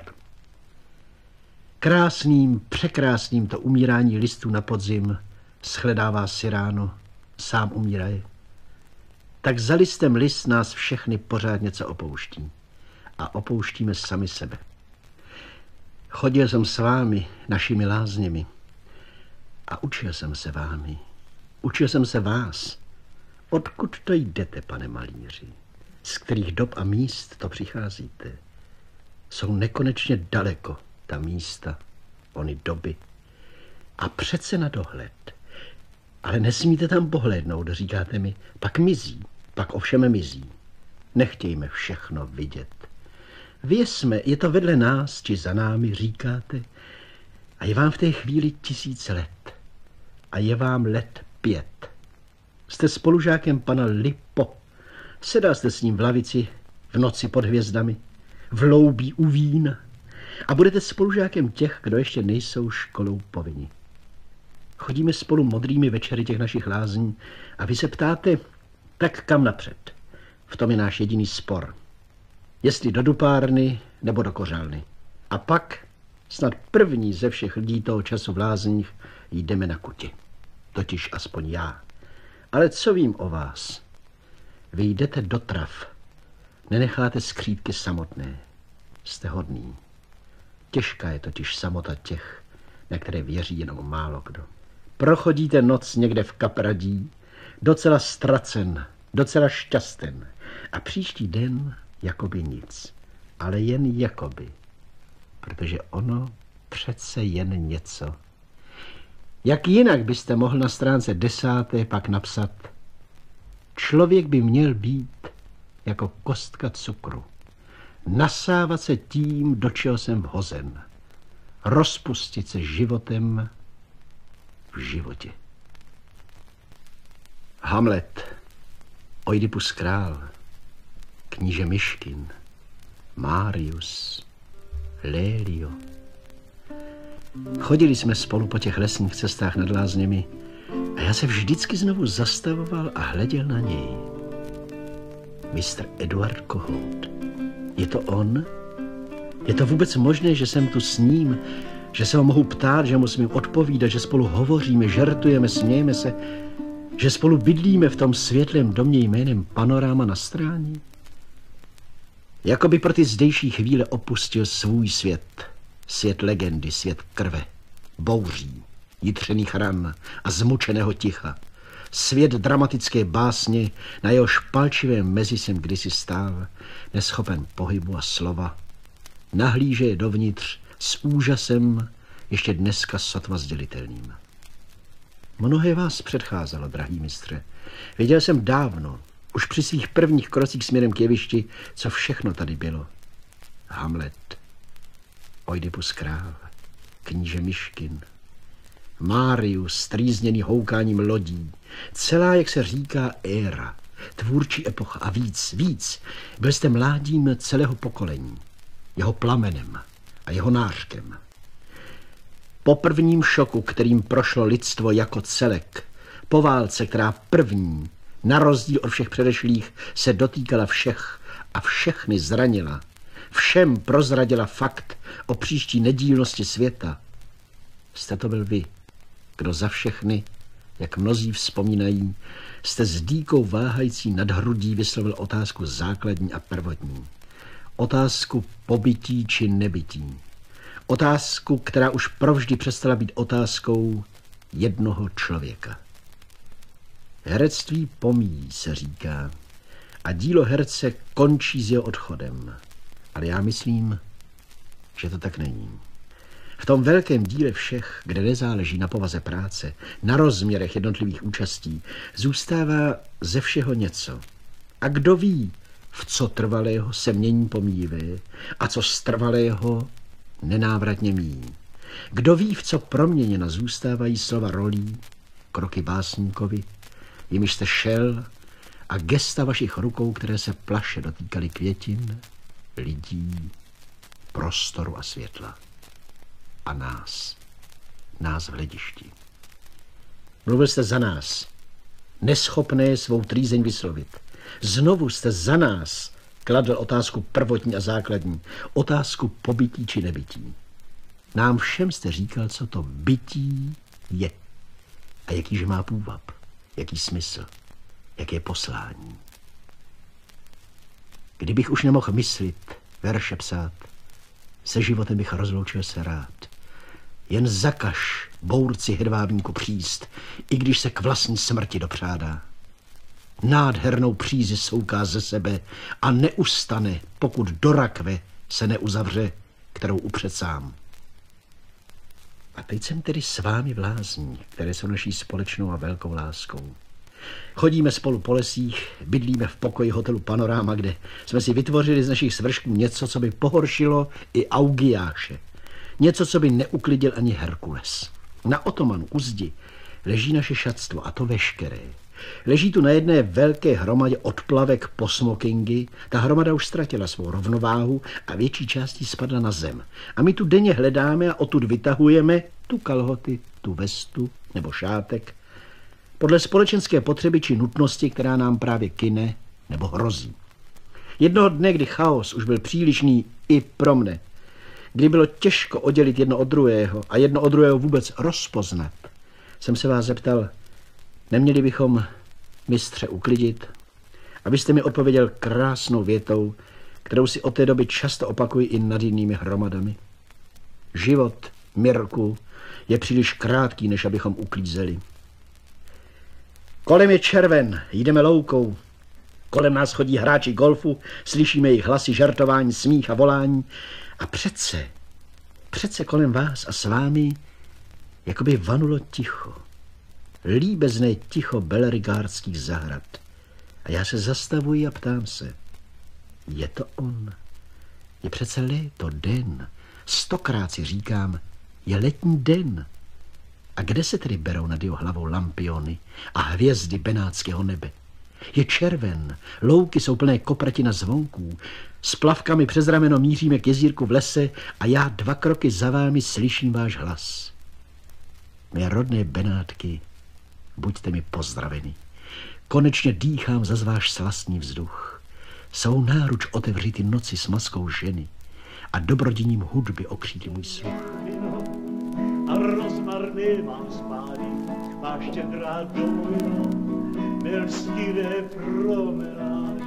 Krásným, překrásným to umírání listů na podzim shledává si ráno, sám umíraje. Tak za listem list nás všechny pořád něco opouští. A opouštíme sami sebe. Chodil jsem s vámi, našimi lázněmi, a učil jsem se vámi. Učil jsem se vás. Odkud to jdete, pane malíři? Z kterých dob a míst to přicházíte? Jsou nekonečně daleko ta místa, ony doby. A přece na dohled. Ale nesmíte tam pohlédnout, říkáte mi, pak mizí, pak ovšem mizí. Nechtějme všechno vidět. Věsme, je to vedle nás, či za námi, říkáte, a je vám v té chvíli 1000 let. A je vám let 5. Jste spolužákem pana Lipo. Sedal jste s ním v lavici v noci pod hvězdami, v loubí u vína. A budete spolužákem těch, kdo ještě nejsou školou povinni. Chodíme spolu modrými večery těch našich lázní a vy se ptáte, tak kam napřed? V tom je náš jediný spor. Jestli do dupárny nebo do kořálny. A pak, snad první ze všech lidí toho času v lázních, jdeme na kuti. Totiž aspoň já. Ale co vím o vás? Vy jdete do trav. Nenecháte skřídky samotné. Jste hodný. Těžká je totiž samota těch, na které věří jenom málo kdo. Prochodíte noc někde v Kapradí, docela ztracen, docela šťasten. A příští den jakoby nic. Ale jen jakoby. Protože ono přece jen něco. Jak jinak byste mohl na stránce 10. pak napsat: člověk by měl být jako kostka cukru. Nasávat se tím, do čeho jsem vhozen. Rozpustit se životem v životě. Hamlet, Oidipus král, kníže Myškin, Marius, Lélio. Chodili jsme spolu po těch lesních cestách nad lázněmi a já se vždycky znovu zastavoval a hleděl na něj. Mistr Eduard Kohout. Je to on? Je to vůbec možné, že jsem tu s ním, že se ho mohu ptát, že mu smím odpovídat, že spolu hovoříme, žertujeme, smějeme se, že spolu bydlíme v tom světlém domě jménem Panorama na Strání? Jakoby pro ty zdejší chvíle opustil svůj svět, svět legendy, svět krve, bouří, jitřených ran a zmučeného ticha, svět dramatické básně, na jehož palčivém mezi jsem kdysi stál, neschopen pohybu a slova, nahlíže je dovnitř s úžasem, ještě dneska sotva sdělitelným. Mnohé vás předcházelo, drahý mistře. Věděl jsem dávno, už při svých prvních krocích směrem k jevišti, co všechno tady bylo. Hamlet, Oidipus král, kníže Myškin, Marius, strýzněný houkáním lodí, celá, jak se říká, éra, tvůrčí epocha a víc. Byl jste mládím celého pokolení, jeho plamenem a jeho nářkem. Po prvním šoku, kterým prošlo lidstvo jako celek, po válce, která první, na rozdíl od všech předešlých, se dotýkala všech a všechny zranila, všem prozradila fakt o příští nedílnosti světa, jste to byl vy, kdo za všechny, jak mnozí vzpomínají, jste s dýkou váhající nad hrudí vyslovil otázku základní a prvotní. Otázku pobytí či nebytí. Otázku, která už provždy přestala být otázkou jednoho člověka. Herectví pomíjí, se říká, a dílo herce končí s jeho odchodem. Ale já myslím, že to tak není. V tom velkém díle všech, kde nezáleží na povaze práce, na rozměrech jednotlivých účastí, zůstává ze všeho něco. A kdo ví, v co trvalého se mění pomíjivé a co z trvalého nenávratně míjí. Kdo ví, v co proměněna zůstávají slova rolí, kroky básníkovi, jimiž jste šel, a gesta vašich rukou, které se plaše dotýkaly květin, lidí, prostoru a světla. A nás v hledišti. Mluvil jste za nás, neschopné svou trýzeň vyslovit. Znovu jste za nás kladl otázku prvotní a základní, otázku pobytí či nebytí. Nám všem jste říkal, co to bytí je a jakýže má půvab, jaký smysl, jaké poslání. Kdybych už nemohl myslit, verše psát, se životem bych rozloučil se rád. Jen zakaž bourci hedvábníku příst, i když se k vlastní smrti dopřádá. Nádhernou přízi souká ze sebe a neustane, pokud do rakve se neuzavře, kterou upřed sám. A teď jsem tedy s vámi v lázní, které jsou naší společnou a velkou láskou. Chodíme spolu po lesích, bydlíme v pokoji hotelu Panorama, kde jsme si vytvořili z našich svršků něco, co by pohoršilo i Augiáše. Něco, co by neuklidil ani Herkules. Na otomanu u zdi leží naše šatstvo, a to veškeré. Leží tu na jedné velké hromadě odplavek po smokingy. Ta hromada už ztratila svou rovnováhu a větší částí spadla na zem. A my tu denně hledáme a odtud vytahujeme tu kalhoty, tu vestu, nebo šátek, podle společenské potřeby či nutnosti, která nám právě kyne nebo hrozí. Jednoho dne, kdy chaos už byl přílišný i pro mne, kdy bylo těžko oddělit jedno od druhého a jedno od druhého vůbec rozpoznat, jsem se vás zeptal, neměli bychom, mistře, uklidit, abyste mi odpověděl krásnou větou, kterou si od té doby často opakuji i nad jinými hromadami. Život, Mirku, je příliš krátký, než abychom uklízeli. Kolem je červen, jdeme loukou. Kolem nás chodí hráči golfu, slyšíme jejich hlasy, žartování, smích a volání. A přece kolem vás a s vámi jakoby vanulo ticho. Líbezné ticho belrigardských zahrad. A já se zastavuji a ptám se, je to on? Je přece léto, den. 100krát si říkám, je letní den. A kde se tedy berou nad jeho hlavou lampiony a hvězdy benátského nebe? Je červen, louky jsou plné kopratina zvonků, s plavkami přes rameno míříme k jezírku v lese a já 2 kroky za vámi slyším váš hlas. Mé rodné Benátky, buďte mi pozdraveni. Konečně dýchám za váš slastný vzduch. Svou náruč otevři ty noci s maskou ženy a dobrodiním hudby okřídli můj sluch. A rozmar nemám spády, má štědrá domino, milstivě promenády.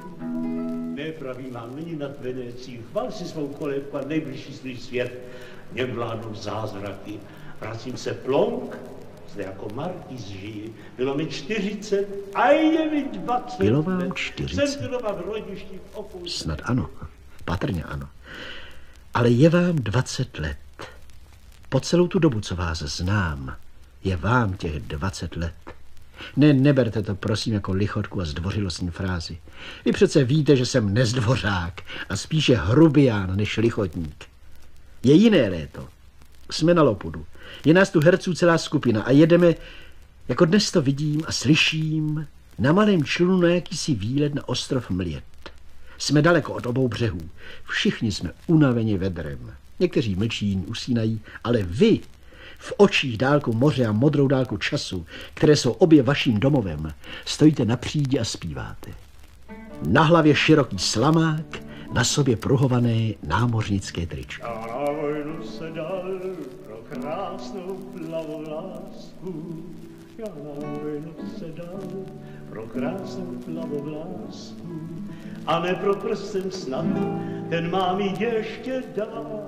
Nepravý mám nyní nad Venecí, chval si svou kolébku a nejbližší svůj svět, něm vládnou zázraky. Vracím se plonk, zde jako markýz žiji, bylo mi 40 a je mi 20. Bylo vám 40? Jsem tu doma v rodišti v Opouce. Snad ano, patrně ano. Ale je vám 20 let. Po celou tu dobu, co vás znám, je vám těch 20 let. Ne, neberte to prosím jako lichotku a zdvořilostní frázi. Vy přece víte, že jsem nezdvořák a spíše hrubián než lichotník. Je jiné léto. Jsme na Lopudu. Je nás tu herců celá skupina a jedeme, jako dnes to vidím a slyším, na malém člunu na jakýsi výlet na ostrov Mljet. Jsme daleko od obou břehů. Všichni jsme unaveni vedrem. Někteří mlčí, jiní usínají, ale vy v očích dálku moře a modrou dálku času, které jsou obě vaším domovem, stojíte na přídi a zpíváte. Na hlavě široký slamák, na sobě pruhované námořnické tričko. Já na vojnu se dal pro krásnou plavovlásku. Já na vojnu se dal pro krásnou plavovlásku. A ne pro prsten snad, ten má mít ještě dál.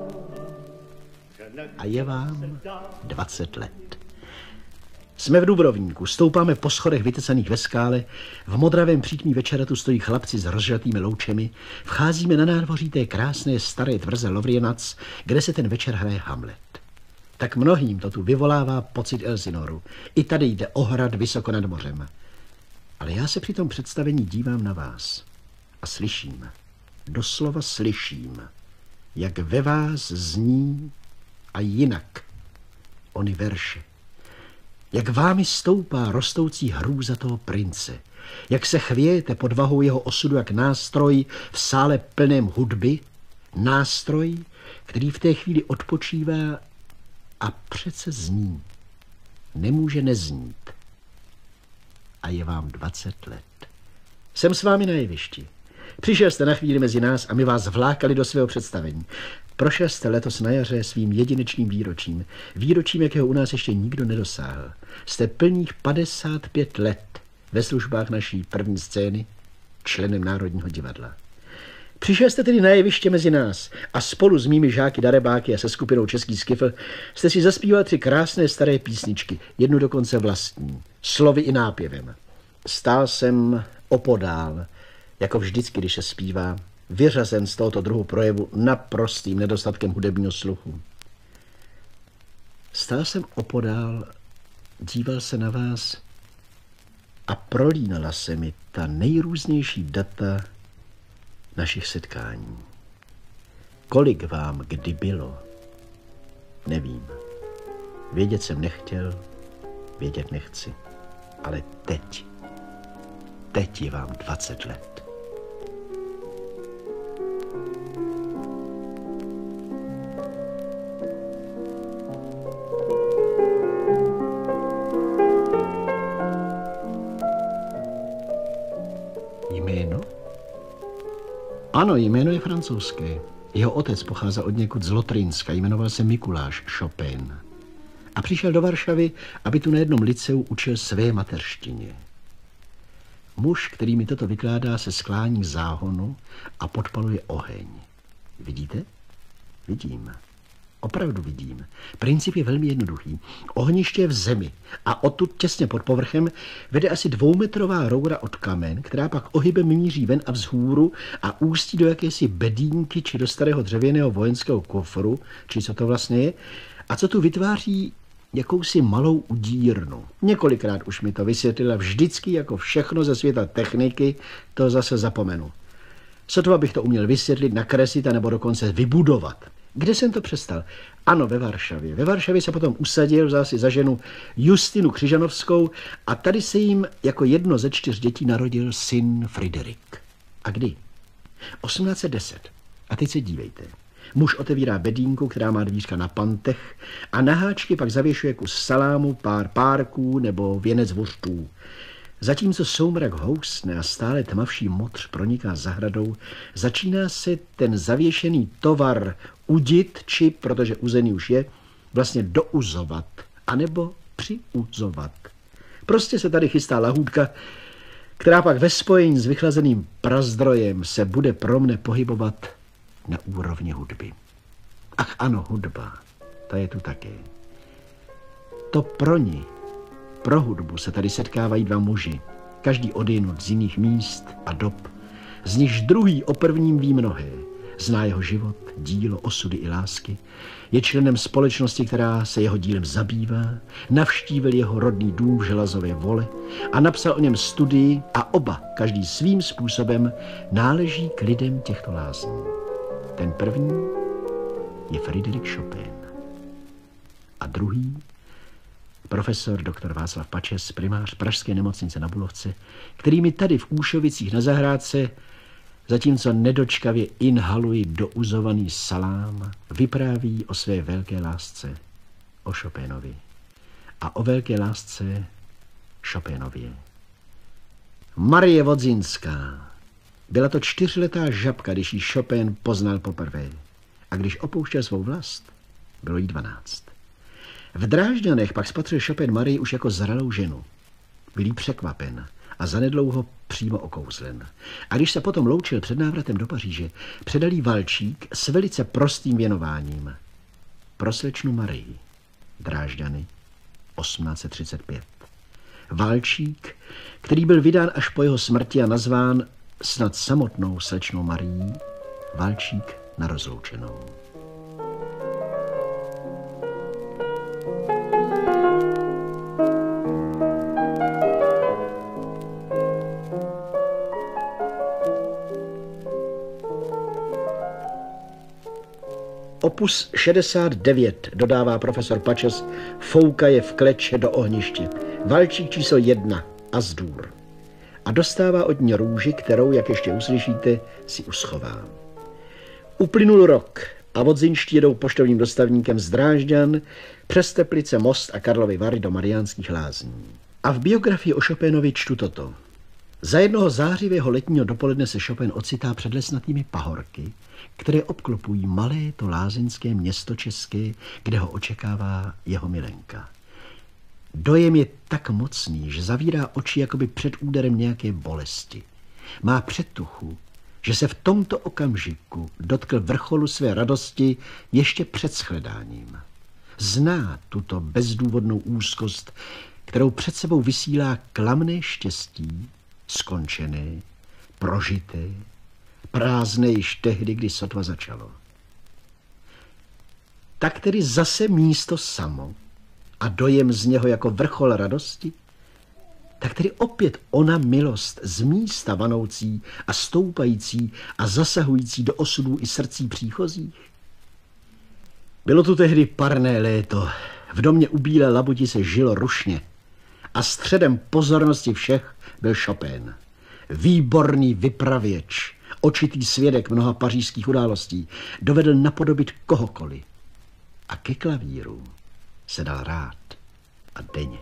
A je vám 20 let. Jsme v Dubrovníku, stoupáme po schodech vytesaných ve skále, v modravém přítmí večera tu stojí chlapci s rozžatými loučemi, vcházíme na nádvoří té krásné staré tvrze Lovrienac, kde se ten večer hraje Hamlet. Tak mnohým to tu vyvolává pocit Elsinoru. I tady jde o hrad vysoko nad mořem. Ale já se při tom představení dívám na vás a slyším, doslova slyším, jak ve vás zní a jinak ony verše. Jak vámi stoupá rostoucí hrůza toho prince. Jak se chvějete pod vahou jeho osudu jak nástroj v sále plném hudby. Nástroj, který v té chvíli odpočívá a přece zní. Nemůže neznít. A je vám 20 let. Jsem s vámi na jevišti. Přišel jste na chvíli mezi nás a my vás vlákali do svého představení. Prošel jste letos na jaře svým jedinečným výročím. Výročím, jakého u nás ještě nikdo nedosáhl. Jste plných 55 let ve službách naší první scény, členem Národního divadla. Přišel jste tedy na jeviště mezi nás a spolu s mými žáky darebáky a se skupinou Český skifl jste si zaspíval 3 krásné staré písničky, jednu dokonce vlastní, slovy i nápěvem. Stál jsem opodál, jako vždycky, když se zpívá, vyřazen z tohoto druhu projevu naprostým nedostatkem hudebního sluchu. Stál jsem opodál, díval se na vás a prolínala se mi ta nejrůznější data našich setkání. Kolik vám kdy bylo, nevím. Vědět jsem nechtěl, vědět nechci. Ale teď je vám 20 let. Ano, jméno je francouzské. Jeho otec pocházel od někud z Lotrinska, jmenoval se Mikuláš Chopin. A přišel do Varšavy, aby tu na jednom liceu učil své mateřštině. Muž, který mi toto vykládá, se sklání k záhonu a podpaluje oheň. Vidíte? Vidím. Opravdu vidím. Princip je velmi jednoduchý. Ohniště je v zemi a odtud těsně pod povrchem vede asi 2metrová roura od kamen, která pak ohybem míří ven a vzhůru a ústí do jakési bedínky či do starého dřevěného vojenského kofru, či co to vlastně je, a co tu vytváří jakousi malou udírnu. Několikrát už mi to vysvětlila, vždycky jako všechno ze světa techniky, to zase zapomenu. Sotva bych to uměl vysvětlit, nakreslit a nebo dokonce vybudovat. Kde jsem to přestal? Ano, ve Varšavě. Ve Varšavě se potom usadil, vzal si za ženu Justinu Křižanovskou a tady se jim jako jedno ze 4 dětí narodil syn Friderik. A kdy? 1810. A teď se dívejte. Muž otevírá bedínku, která má dvířka na pantech a na háčky pak zavěšuje kus salámu, pár párků nebo věnec vurštů. Zatímco soumrak housne a stále tmavší motř proniká zahradou, začíná se ten zavěšený tovar udit, či, protože uzený už je, vlastně douzovat, anebo přiuzovat. Prostě se tady chystá lahůdka, která pak ve spojení s vychlazeným prazdrojem se bude pro mne pohybovat na úrovni hudby. Ach ano, hudba, ta je tu také. To pro ní. Pro hudbu se tady setkávají 2 muži, každý odejnut z jiných míst a dob, z nichž druhý o prvním ví mnohé. Zná jeho život, dílo, osudy i lásky, je členem společnosti, která se jeho dílem zabývá, navštívil jeho rodný dům v Želazové Vole a napsal o něm studii a oba, každý svým způsobem, náleží k lidem těchto lázní. Ten první je Friderik Chopin a druhý profesor dr. Václav Pačes, primář pražské nemocnice na Bulovce, který mi tady v Úšovicích na zahrádce, zatímco nedočkavě inhaluji douzovaný salám, vypráví o své velké lásce, o Chopinovi a o velké lásce Chopinově. Marie Vodzinská. Byla to 4letá žabka, když ji Chopin poznal poprvé. A když opouštěl svou vlast, bylo jí 12. V Drážďanech pak spatřil Chopin Marii už jako zralou ženu. Byl jí překvapen a zanedlouho přímo okouzlen. A když se potom loučil před návratem do Paříže, předal jí valčík s velice prostým věnováním. Pro slečnu Marii. Drážďany 1835. Valčík, který byl vydán až po jeho smrti a nazván snad samotnou slečnou Marií, valčík na rozloučenou. Opus 69, dodává profesor Pačes, foukaje v kleče do ohniště. Valčík číslo 1, Azdur. A dostává od ní růži, kterou, jak ještě uslyšíte, si uschová. Uplynul rok a vodzinští jedou poštovním dostavníkem z Drážďan přes Teplice, Most a Karlovy Vary do Mariánských Lázní. A v biografii o Chopinovi čtu toto. Za jednoho zářivého letního dopoledne se Chopin ocitá před lesnatými pahorky, které obklopují malé to lázeňské město české, kde ho očekává jeho milenka. Dojem je tak mocný, že zavírá oči jakoby před úderem nějaké bolesti. Má předtuchu, že se v tomto okamžiku dotkl vrcholu své radosti ještě před shledáním. Zná tuto bezdůvodnou úzkost, kterou před sebou vysílá klamné štěstí, skončené, prožité, prázdné již tehdy, kdy sotva začalo. Tak tedy zase místo samo a dojem z něho jako vrchol radosti, tak tedy opět ona milost z místa vanoucí a stoupající a zasahující do osudů i srdcí příchozích. Bylo tu tehdy parné léto, v domě u Bílé labuti se žilo rušně a středem pozornosti všech byl Chopin. Výborný vypravěč, očitý svědek mnoha pařížských událostí, dovedl napodobit kohokoliv. A ke klavíru se dal rád a denně.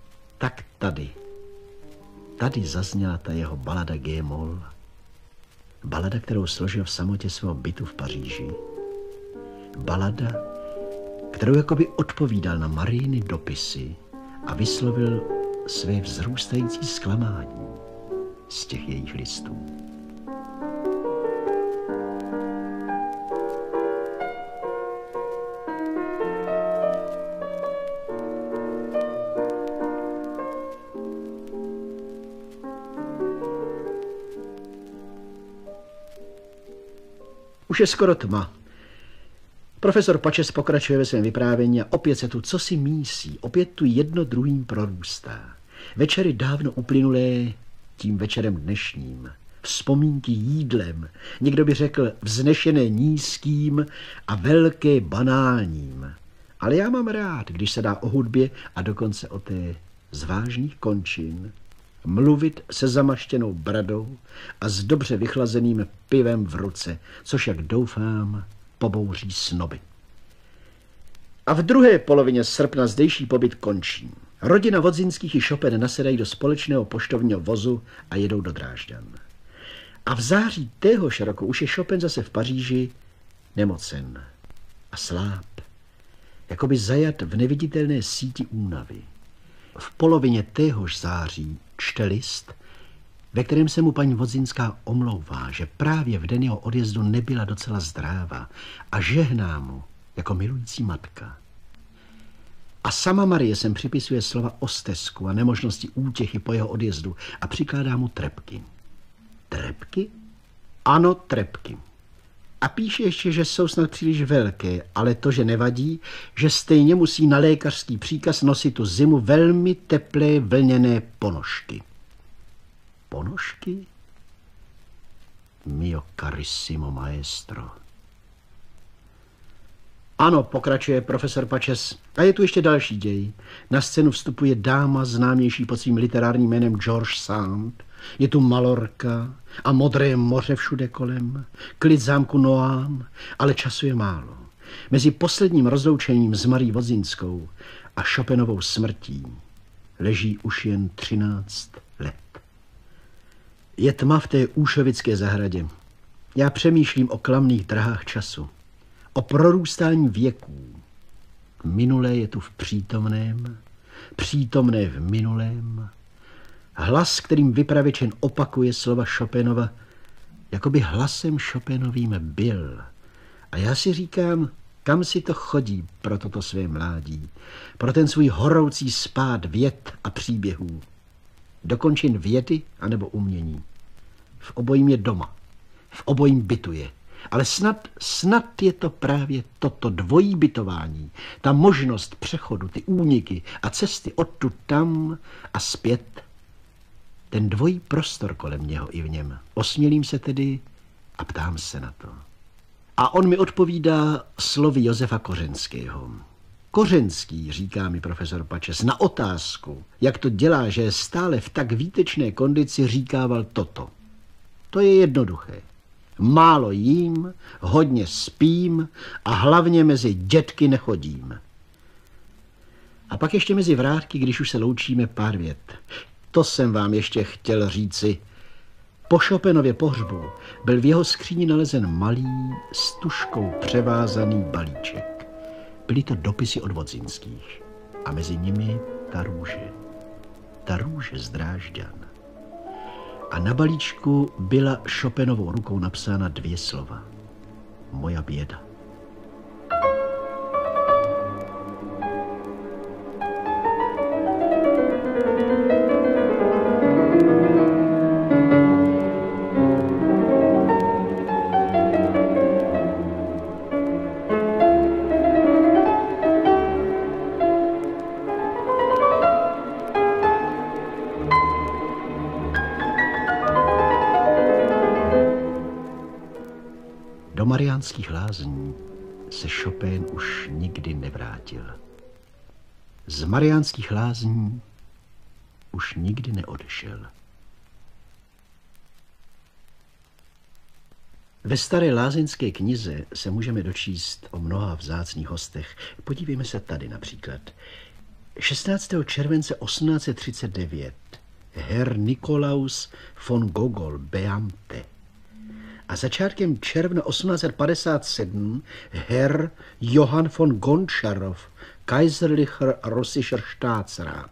Tak tady zazněla ta jeho balada G-moll Balada, kterou složil v samotě svého bytu v Paříži. Balada, kterou jakoby odpovídal na Mariiny dopisy a vyslovil své vzrůstající zklamání z těch jejich listů. Už je skoro tma. Profesor Pačes pokračuje ve svém vyprávění a opět se tu cosi mísí, opět tu jedno druhým prorůstá. Večery dávno uplynulé tím večerem dnešním, vzpomínky jídlem, někdo by řekl vznešené nízkým a velké banálním. Ale já mám rád, když se dá o hudbě a dokonce o té z vážných končin mluvit se zamaštěnou bradou a s dobře vychlazeným pivem v ruce, což, jak doufám, pobouří snoby. A v druhé polovině srpna zdejší pobyt končí. Rodina Vodzinských i Chopin nasedají do společného poštovního vozu a jedou do Drážďan. A v září téhož roku už je Chopin zase v Paříži nemocen a sláb, jakoby zajat v neviditelné síti únavy. V polovině téhož září čte list, ve kterém se mu paní Vodzinská omlouvá, že právě v den jeho odjezdu nebyla docela zdráva a žehná mu jako milující matka. A sama Marie sem připisuje slova o stesku a nemožnosti útěchy po jeho odjezdu a přikládá mu trepky. Trepky? Ano, trepky. A píše ještě, že jsou snad příliš velké, ale to, že nevadí, že stejně musí na lékařský příkaz nosit tu zimu velmi teplé vlněné ponožky. Ponožky? Mio carissimo maestro. Ano, pokračuje profesor Pačes. A je tu ještě další děj. Na scénu vstupuje dáma známější pod svým literárním jménem George Sand. Je tu Malorka a modré moře všude kolem, klid zámku Nohán, ale času je málo. Mezi posledním rozloučením s Marí Vodzinskou a Chopinovou smrtí leží už jen 13 let. Je tma v té úšovické zahradě. Já přemýšlím o klamných drahách času, o prorůstání věků. Minulé je tu v přítomném, přítomné v minulém. Hlas, kterým vypravěč jen opakuje slova Chopinova, jako by hlasem Chopinovým byl. A já si říkám, kam si to chodí pro toto své mládí, pro ten svůj horoucí spád vět a příběhů. Dokončin vědy anebo umění. V obojím je doma, v obojím bytuje. Ale snad je to právě toto dvojí bytování, ta možnost přechodu, ty úniky a cesty odtud tam a zpět, ten dvojí prostor kolem něho i v něm. Osmělím se tedy a ptám se na to. A on mi odpovídá slovy Josefa Kořenského. Kořenský, říká mi profesor Pačes, na otázku, jak to dělá, že je stále v tak výtečné kondici, říkával toto. To je jednoduché. Málo jím, hodně spím a hlavně mezi dětky nechodím. A pak ještě mezi vrátky, když už se loučíme, pár vět. To jsem vám ještě chtěl říci. Po Chopinově pohřbu byl v jeho skříni nalezen malý, s tužkou převázaný balíček. Byly to dopisy od Vodzinských a mezi nimi ta růže z Drážďan. A na balíčku byla Chopinovou rukou napsána 2 slova. Moja běda. Do Mariánských lázní se Chopin už nikdy nevrátil. Z Mariánských lázní už nikdy neodešel. Ve staré lázeňské knize se můžeme dočíst o mnoha vzácných hostech. Podívejme se tady například. 16. července 1839 Herr Nikolaus von Gogol, Beamte. A začátkem června 1857 Herr Johann von Gončarov, Kaiserlicher Russischer Staatsrat.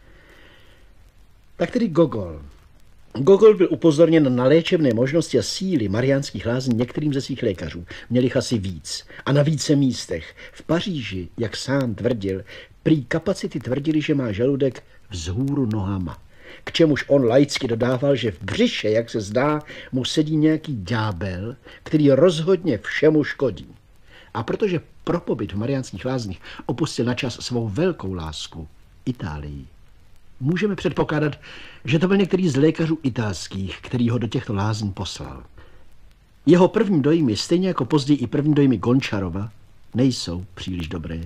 Tak tedy Gogol. Gogol byl upozorněn na léčebné možnosti a síly Mariánských lázní některým ze svých lékařů. Měli jich asi víc a na více místech. V Paříži, jak sám tvrdil, prý kapacity tvrdili, že má žaludek vzhůru nohama. K čemuž on laicky dodával, že v břiše, jak se zdá, mu sedí nějaký ďábel, který rozhodně všemu škodí. A protože pro pobyt v Mariánských lázních opustil na čas svou velkou lásku, Itálii, můžeme předpokládat, že to byl některý z lékařů italských, který ho do těchto lázní poslal. Jeho první dojmy, stejně jako později i první dojmy Gončarova, nejsou příliš dobré.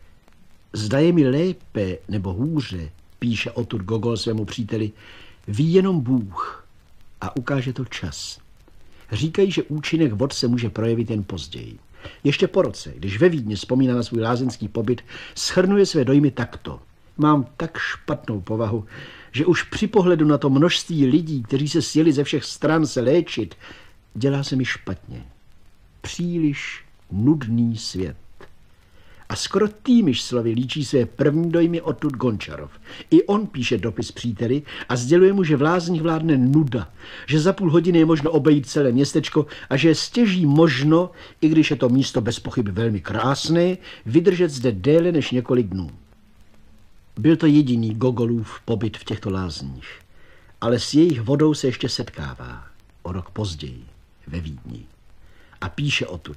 Zda je mi lépe nebo hůře, píše odtud Gogol svému příteli, ví jenom Bůh a ukáže to čas. Říkají, že účinek vod se může projevit jen později. Ještě po roce, když ve Vídni vzpomíná na svůj lázeňský pobyt, shrnuje své dojmy takto. Mám tak špatnou povahu, že už při pohledu na to množství lidí, kteří se sjeli ze všech stran se léčit, dělá se mi špatně. Příliš nudný svět. A skoro týmiž slovy líčí své první dojmy odtud Gončarov. I on píše dopis příteli a sděluje mu, že v lázních vládne nuda, že za půl hodiny je možno obejít celé městečko a že je stěží možno, i když je to místo bez pochyby velmi krásné, vydržet zde déle než několik dnů. Byl to jediný Gogolův pobyt v těchto lázních, ale s jejich vodou se ještě setkává o rok později ve Vídni. A píše odtud.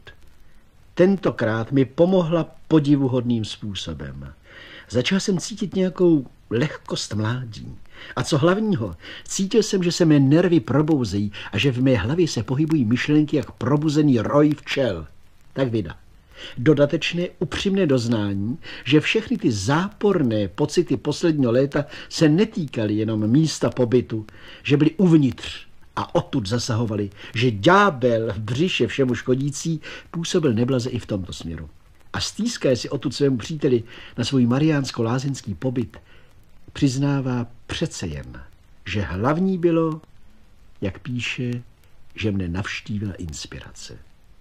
Tentokrát mi pomohla podivuhodným způsobem. Začal jsem cítit nějakou lehkost mládí. A co hlavního, cítil jsem, že se mé nervy probouzejí a že v mé hlavě se pohybují myšlenky jak probuzený roj včel. Tak vida. Dodatečné upřímné doznání, že všechny ty záporné pocity posledního léta se netýkaly jenom místa pobytu, že byly uvnitř a odtud zasahovali, že ďábel v břiše všemu škodící působil neblaze i v tomto směru. A stýská si odtud svému příteli na svůj mariánsko-lázeňský pobyt, přiznává přece jen, že hlavní bylo, jak píše, že mne navštívila inspirace.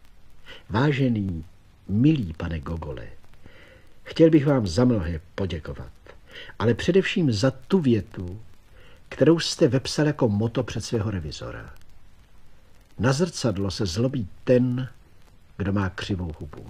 Vážený, milý pane Gogole, chtěl bych vám za mnohé poděkovat, ale především za tu větu, kterou jste vepsal jako motto před svého revizora. Na zrcadlo se zlobí ten, kdo má křivou hubu.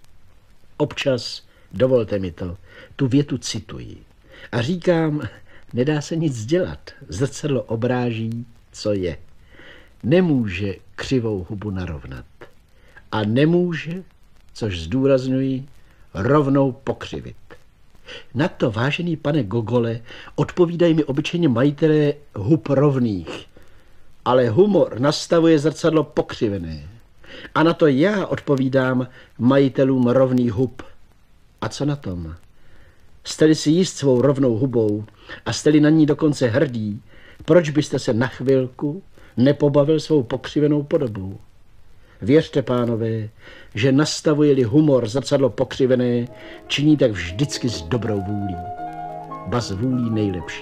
Občas, dovolte mi to, tu větu cituji a říkám, nedá se nic dělat, zrcadlo obráží, co je. Nemůže křivou hubu narovnat a nemůže, což zdůrazňuji, rovnou pokřivit. Na to, vážený pane Gogole, odpovídají mi obyčejně majitelé hub rovných, ale humor nastavuje zrcadlo pokřivené. A na to já odpovídám majitelům rovných hub. A co na tom? Jste-li si jist svou rovnou hubou a jste-li na ní dokonce hrdý, proč byste se na chvilku nepobavil svou pokřivenou podobou? Věřte, pánové, že nastavuje-li humor zrcadlo pokřivené, činí tak vždycky s dobrou vůlí. Ba s vůlí nejlepší.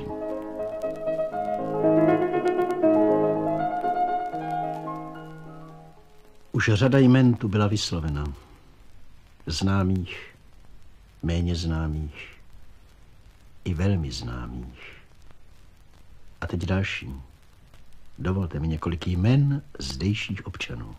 Už řada jmen tu byla vyslovena. Známých, méně známých i velmi známých. A teď další. Dovolte mi několik jmen zdejších občanů.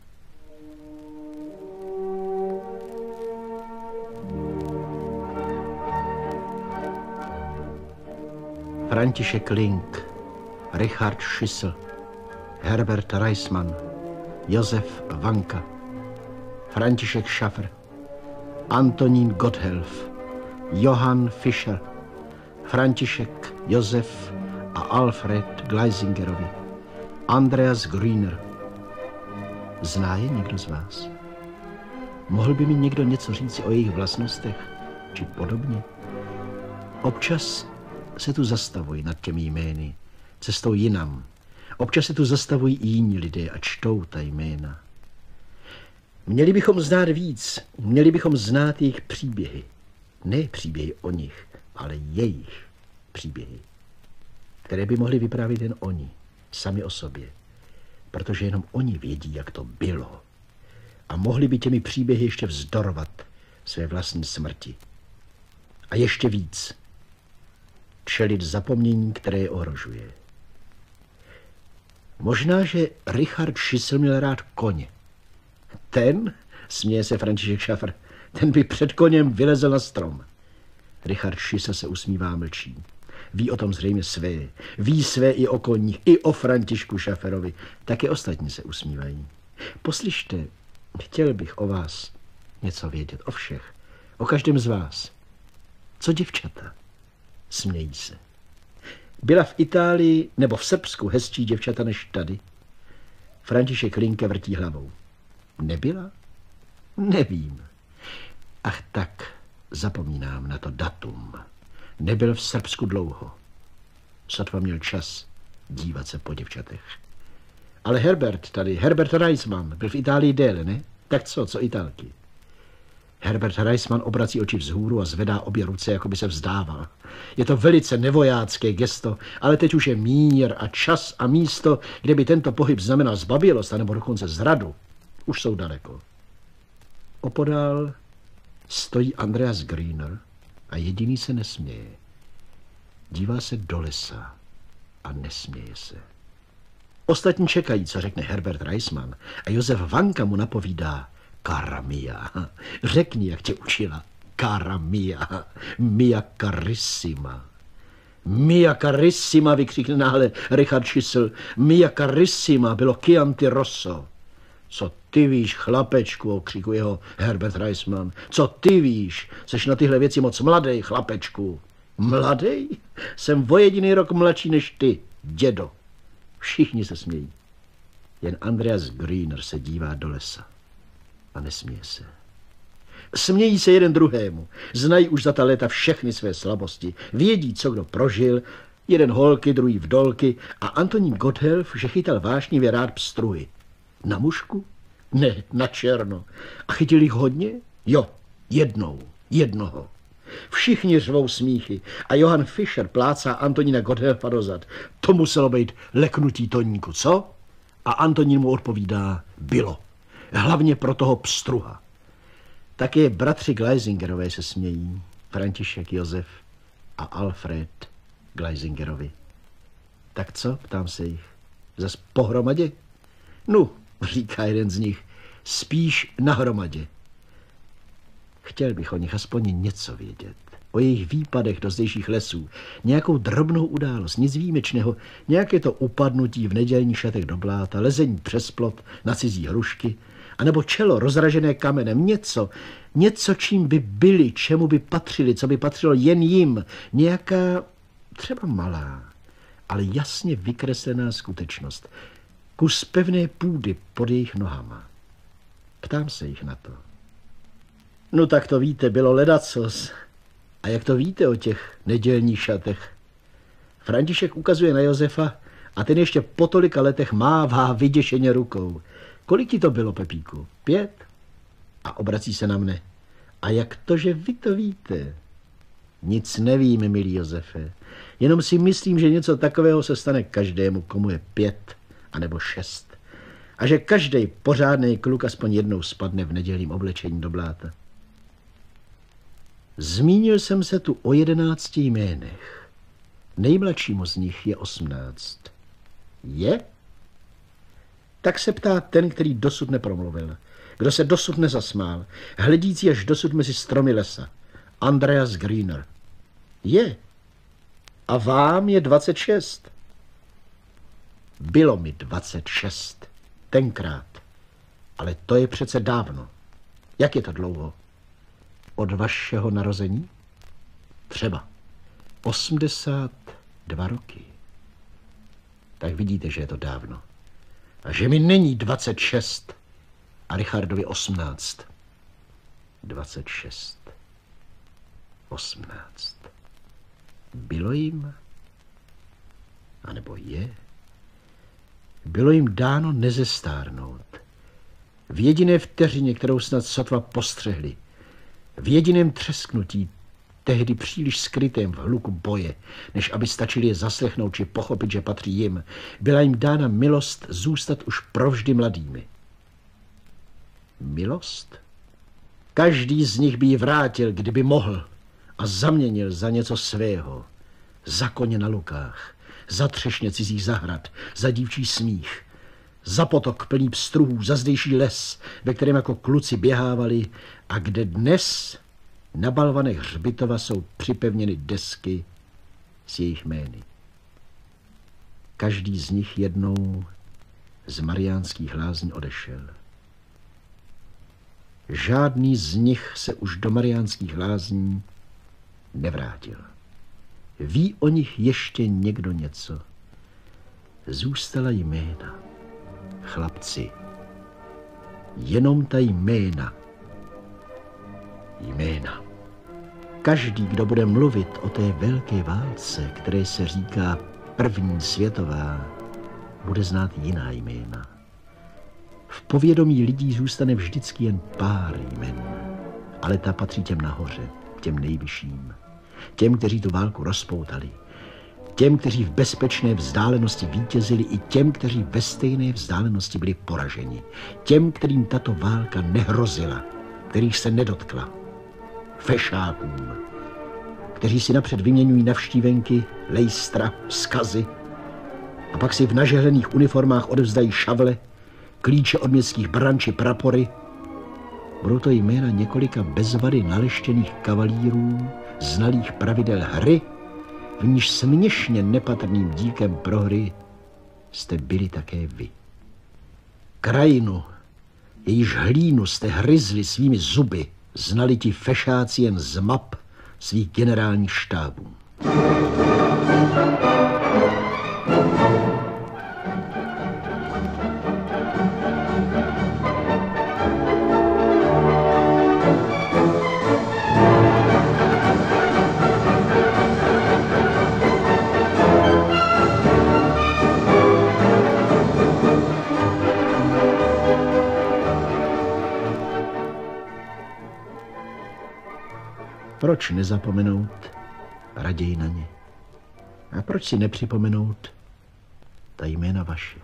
František Link, Richard Schissel, Herbert Reisman, Josef Vanka, František Schaffer, Antonín Gotthelf, Johann Fischer, František Josef a Alfred Gleisingerovi, Andreas Grüner. Zná je někdo z vás? Mohl by mi někdo něco říct o jejich vlastnostech, či podobně? Občas se tu zastavují nad těmi jmény, cestou jinam. Občas se tu zastavují i jiní lidé a čtou ta jména. Měli bychom znát víc, měli bychom znát jejich příběhy. Ne příběhy o nich, ale jejich příběhy, které by mohli vyprávět jen oni, sami o sobě. protože jenom oni vědí, jak to bylo. A mohli by těmi příběhy ještě vzdorovat své vlastní smrti. A ještě víc. Čelit zapomnění, které je ohrožuje. Možná, že Richard Schissel měl rád koně. Ten, směje se František Schaffer, ten by před koněm vylezl na strom. Richard Schissel se usmívá, mlčí. Ví o tom zřejmě své. Ví své i o koních, i o Františku Schafferovi. Také ostatní se usmívají. Poslyšte, chtěl bych o vás něco vědět, o všech. O každém z vás. Co děvčata? Smějí se. Byla v Itálii nebo v Srbsku hezčí děvčata než tady? František Linke vrtí hlavou. Nebyla? Nevím. Ach tak, zapomínám na to datum. Nebyl v Srbsku dlouho. Sotva měl čas dívat se po děvčatech. Ale Herbert Reisman, byl v Itálii déle, ne? Tak co Italky? Herbert Reisman obrací oči vzhůru a zvedá obě ruce, jako by se vzdával. Je to velice nevojácké gesto, ale teď už je mír a čas a místo, kde by tento pohyb znamenal zbabělost, anebo dokonce zradu. Už jsou daleko. Opodál stojí Andreas Grüner a jediný se nesměje. Dívá se do lesa a nesměje se. Ostatní čekají, co řekne Herbert Reisman, a Josef Vanka mu napovídá: Cara mia, řekni, jak tě učila. Cara mia, mia carissima. Mia carissima, vykřikne náhle Richard Schissel. Mia carissima bylo Chianti Rosso. Co ty víš, chlapečku, okřikuje ho Herbert Reisman. Co ty víš, seš na tyhle věci moc mladej, chlapečku. Mladej? Jsem o jediný rok mladší než ty, dědo. Všichni se smějí. Jen Andreas Grüner se dívá do lesa a nesměje se. Smějí se jeden druhému. Znají už za ta léta všechny své slabosti. Vědí, co kdo prožil. Jeden holky, druhý vdolky a Antonín Gotthelf, že chytal vášnivě rád pstruhy. Na mušku? Ne, na černo. A chytil jich hodně? Jo, jednoho. Všichni řvou smíchy a Johann Fischer plácá Antonína Gotthelfa dozad. To muselo být leknutí Toníku, co? A Antonín mu odpovídá: bylo. Hlavně pro toho pstruha. Také bratři Gleisingerové se smějí. František, Josef a Alfred Gleisingerovi. Tak co? Ptám se jich. Zas pohromadě? No, říká jeden z nich, spíš nahromadě. Chtěl bych o nich aspoň něco vědět. O jejich výpadech do zdejších lesů. Nějakou drobnou událost, nic výjimečného. Nějaké to upadnutí v nedělních šatech do bláta, lezení přes plot na cizí hrušky, anebo čelo rozražené kamenem. Něco, čím by byli, čemu by patřili, co by patřilo jen jim. Nějaká, třeba malá, ale jasně vykreslená skutečnost. Kus pevné půdy pod jejich nohama. Ptám se jich na to. No tak to víte, bylo ledacos. A jak to víte o těch nedělních šatech? František ukazuje na Josefa a ten ještě po tolika letech mává vyděšeně rukou. Kolik ti to bylo, Pepíku? 5? A obrací se na mne. A jak to, že vy to víte? Nic nevím, milý Josefe. Jenom si myslím, že něco takového se stane každému, komu je 5 anebo 6. A že každý pořádný kluk aspoň jednou spadne v nedělním oblečení do bláta. Zmínil jsem se tu o 11 jménech. Nejmladšímu z nich je 18. Je? Tak se ptá ten, který dosud nepromluvil. Kdo se dosud nezasmál, hledící až dosud mezi stromy lesa. Andreas Grüner. Je. A vám je 26. Bylo mi 26. Tenkrát. Ale to je přece dávno. Jak je to dlouho? Od vašeho narození? Třeba 82 roky. Tak vidíte, že je to dávno. A že mi není 26 a Richardovi 18. 26. 18. Bylo jim? A nebo je? Bylo jim dáno nezestárnout. V jediné vteřině, kterou snad sotva postřehli. V jediném třesknutí tehdy příliš skrytém v hluku boje, než aby stačili je zaslechnout či pochopit, že patří jim, byla jim dána milost zůstat už provždy mladými. Milost? Každý z nich by ji vrátil, kdyby mohl, a zaměnil za něco svého, za koně na lukách, za třešně cizích zahrad, za dívčí smích, za potok plný pstruhů, za zdejší les, ve kterém jako kluci běhávali a kde dnes na balvanech hřbitova jsou připevněny desky s jejich jmény. Každý z nich jednou z Mariánských lázní odešel. Žádný z nich se už do Mariánských lázní nevrátil. Ví o nich ještě někdo něco? Zůstala jména. Chlapci. Jenom ta jména. Jména. Každý, kdo bude mluvit o té velké válce, které se říká první světová, bude znát jiná jména. V povědomí lidí zůstane vždycky jen pár jmen, ale ta patří těm nahoře, těm nejvyšším, těm, kteří tu válku rozpoutali, těm, kteří v bezpečné vzdálenosti vítězili, i těm, kteří ve stejné vzdálenosti byli poraženi, těm, kterým tato válka nehrozila, kterých se nedotkla, fešákům, kteří si napřed vyměňují navštívenky, lejstra, vzkazy a pak si v nažehlených uniformách odevzdají šavle, klíče od městských bran či prapory. Budou to jména několika bez vady naleštěných kavalírů, znalých pravidel hry, v níž směšně nepatrným díkem prohry jste byli také vy. Krajinu, jejíž hlínu jste hryzli svými zuby, znali ti fešáci jen z map svých generálních štábů. Proč nezapomenout raději na ně? A proč si nepřipomenout ta jména vaše?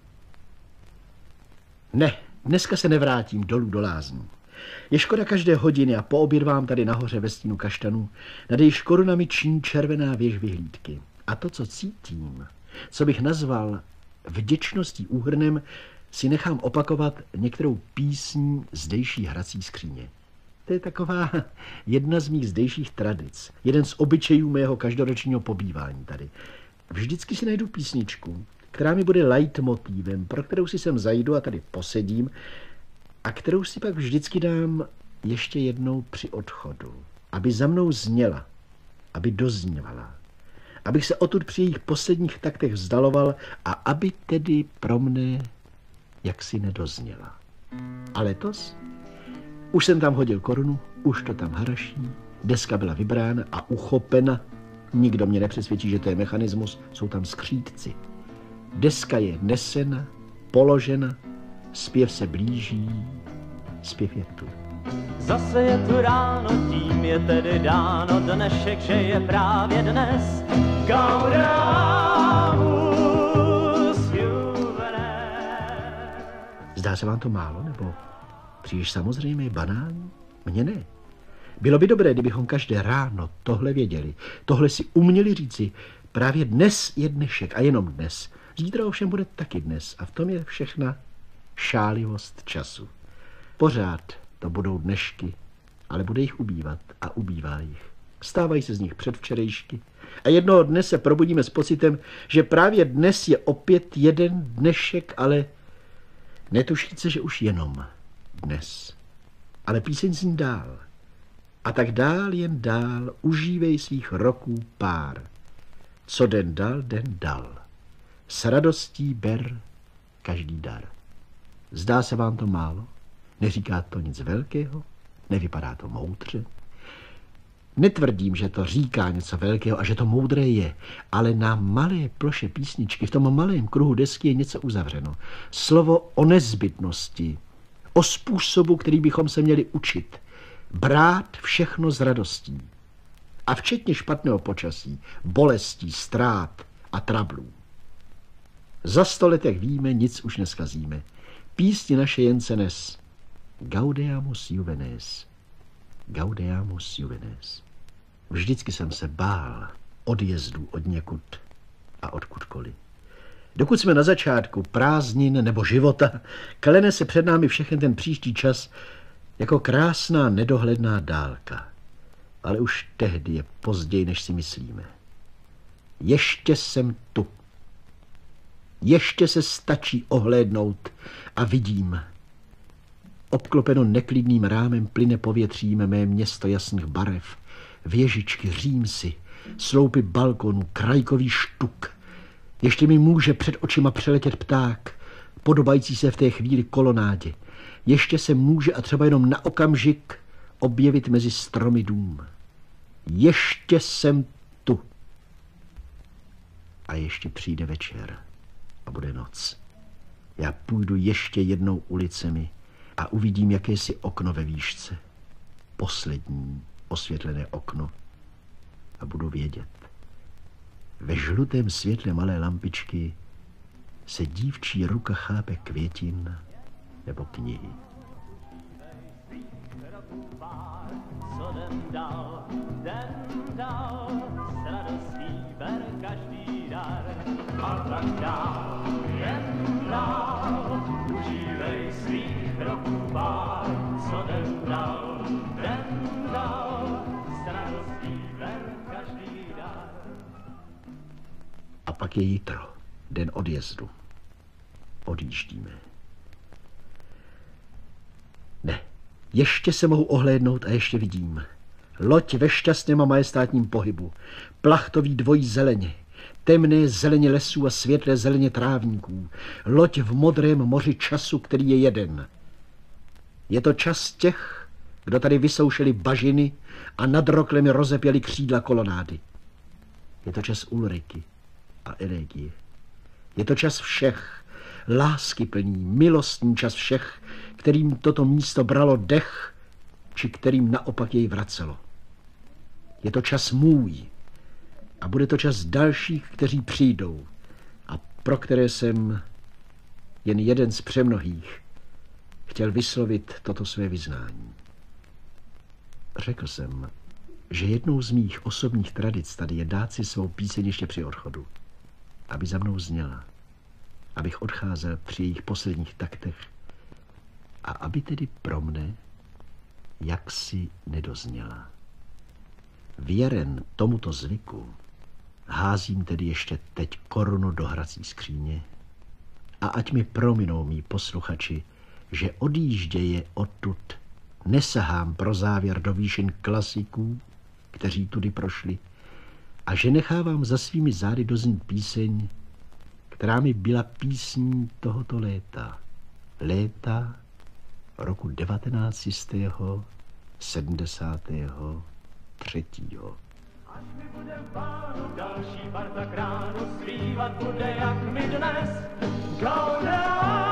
Ne, dneska se nevrátím dolů do lázní. Je škoda každé hodiny a poobědvám tady nahoře ve stínu kaštanů, nad jejíž korunami ční červená věž vyhlídky. A to, co cítím, co bych nazval vděčností úhrnem, si nechám opakovat některou písní zdejší hrací skříně. To je taková jedna z mých zdejších tradic, jeden z obyčejů mého každoročního pobývání tady. Vždycky si najdu písničku, která mi bude leitmotivem, pro kterou si sem zajdu a tady posedím a kterou si pak vždycky dám ještě jednou při odchodu, aby za mnou zněla, aby doznívala, abych se odtud při jejich posledních taktech vzdaloval a aby tedy pro mne jaksi nedozněla. A letos už jsem tam hodil korunu, už to tam haraší, deska byla vybrána a uchopena. Nikdo mě nepřesvědčí, že to je mechanismus, jsou tam skřítci. Deska je nesena, položena, zpěv se blíží, zpěv je tu. Zase je tu ráno, tím je tedy dáno dnešek, že je právě dnes. Gaudeamus juvenes. Zdá se vám to málo, nebo příliš samozřejmé, banální? Mně ne. Bylo by dobré, kdybychom každé ráno tohle věděli. Tohle si uměli říci. Právě dnes je dnešek a jenom dnes. Zítra ovšem bude taky dnes a v tom je všechna šálivost času. Pořád to budou dnešky, ale bude jich ubývat a ubývá jich. Stávají se z nich předvčerejšky a jednoho dne se probudíme s pocitem, že právě dnes je opět jeden dnešek, ale netušíte, že už jenom dnes. Ale píseň zní dál. A tak dál, jen dál, užívej svých roků pár. Co den dal. S radostí ber každý dar. Zdá se vám to málo? Neříká to nic velkého? Nevypadá to moudře? Netvrdím, že to říká něco velkého a že to moudré je, ale na malé ploše písničky, v tom malém kruhu desky je něco uzavřeno. Slovo o nezbytnosti, o způsobu, který bychom se měli učit. Brát všechno s radostí. A včetně špatného počasí, bolestí, ztrát a trablů. Za 100 letech víme, nic už neskazíme. Písni naše jen se nes. Gaudeamus juvenes. Gaudeamus juvenes. Vždycky jsem se bál odjezdu od někud a odkudkoliv. Dokud jsme na začátku prázdnin nebo života, klene se před námi všechen ten příští čas jako krásná nedohledná dálka. Ale už tehdy je později, než si myslíme. Ještě jsem tu. Ještě se stačí ohlédnout a vidím. Obklopeno neklidným rámem plyne povětřím mé město jasných barev, věžičky, římsy, sloupy balkonů, krajkový štuk. Ještě mi může před očima přeletět pták, podobající se v té chvíli kolonádě. Ještě se může a třeba jenom na okamžik objevit mezi stromy dům. Ještě jsem tu. A ještě přijde večer a bude noc. Já půjdu ještě jednou ulicemi a uvidím jakési okno ve výšce. Poslední osvětlené okno. A budu vědět. Ve žlutém světle malé lampičky se dívčí ruka chápe květin nebo knihy. Co den dal, s radostí ber každý dar. A tak dál, den dál, užívej svých roků pár. Co den dal, s radostí ber každý dar. A pak je jitro, den odjezdu. Odjíždíme. Ne, ještě se mohu ohlédnout a ještě vidím. Loď ve šťastném a majestátním pohybu. Plachtový dvojí zeleně. Temné zeleně lesů a světlé zeleně trávníků. Loď v modrém moři času, který je jeden. Je to čas těch, kdo tady vysoušeli bažiny a nad roklemi rozepěli křídla kolonády. Je to čas Ulriky a elegie. Je to čas všech, láskyplný, milostný čas všech, kterým toto místo bralo dech, či kterým naopak jej vracelo. Je to čas můj a bude to čas dalších, kteří přijdou a pro které jsem jen jeden z přemnohých chtěl vyslovit toto své vyznání. Řekl jsem, že jednou z mých osobních tradic tady je dát si svou píseň ještě při odchodu, aby za mnou zněla, abych odcházel při jejich posledních taktech a aby tedy pro mne jaksi nedozněla. Věren tomuto zvyku házím tedy ještě teď korunu do hrací skříně a ať mi prominou mí posluchači, že odjížděje odtud nesahám pro závěr do výšin klasiků, kteří tudy prošli, a že nechávám za svými zády doznít píseň, která mi byla písní tohoto léta. Léta roku 1973. Až mi bude v pánu další parta kránu, zpívat bude jak mi dnes. Gaudeamus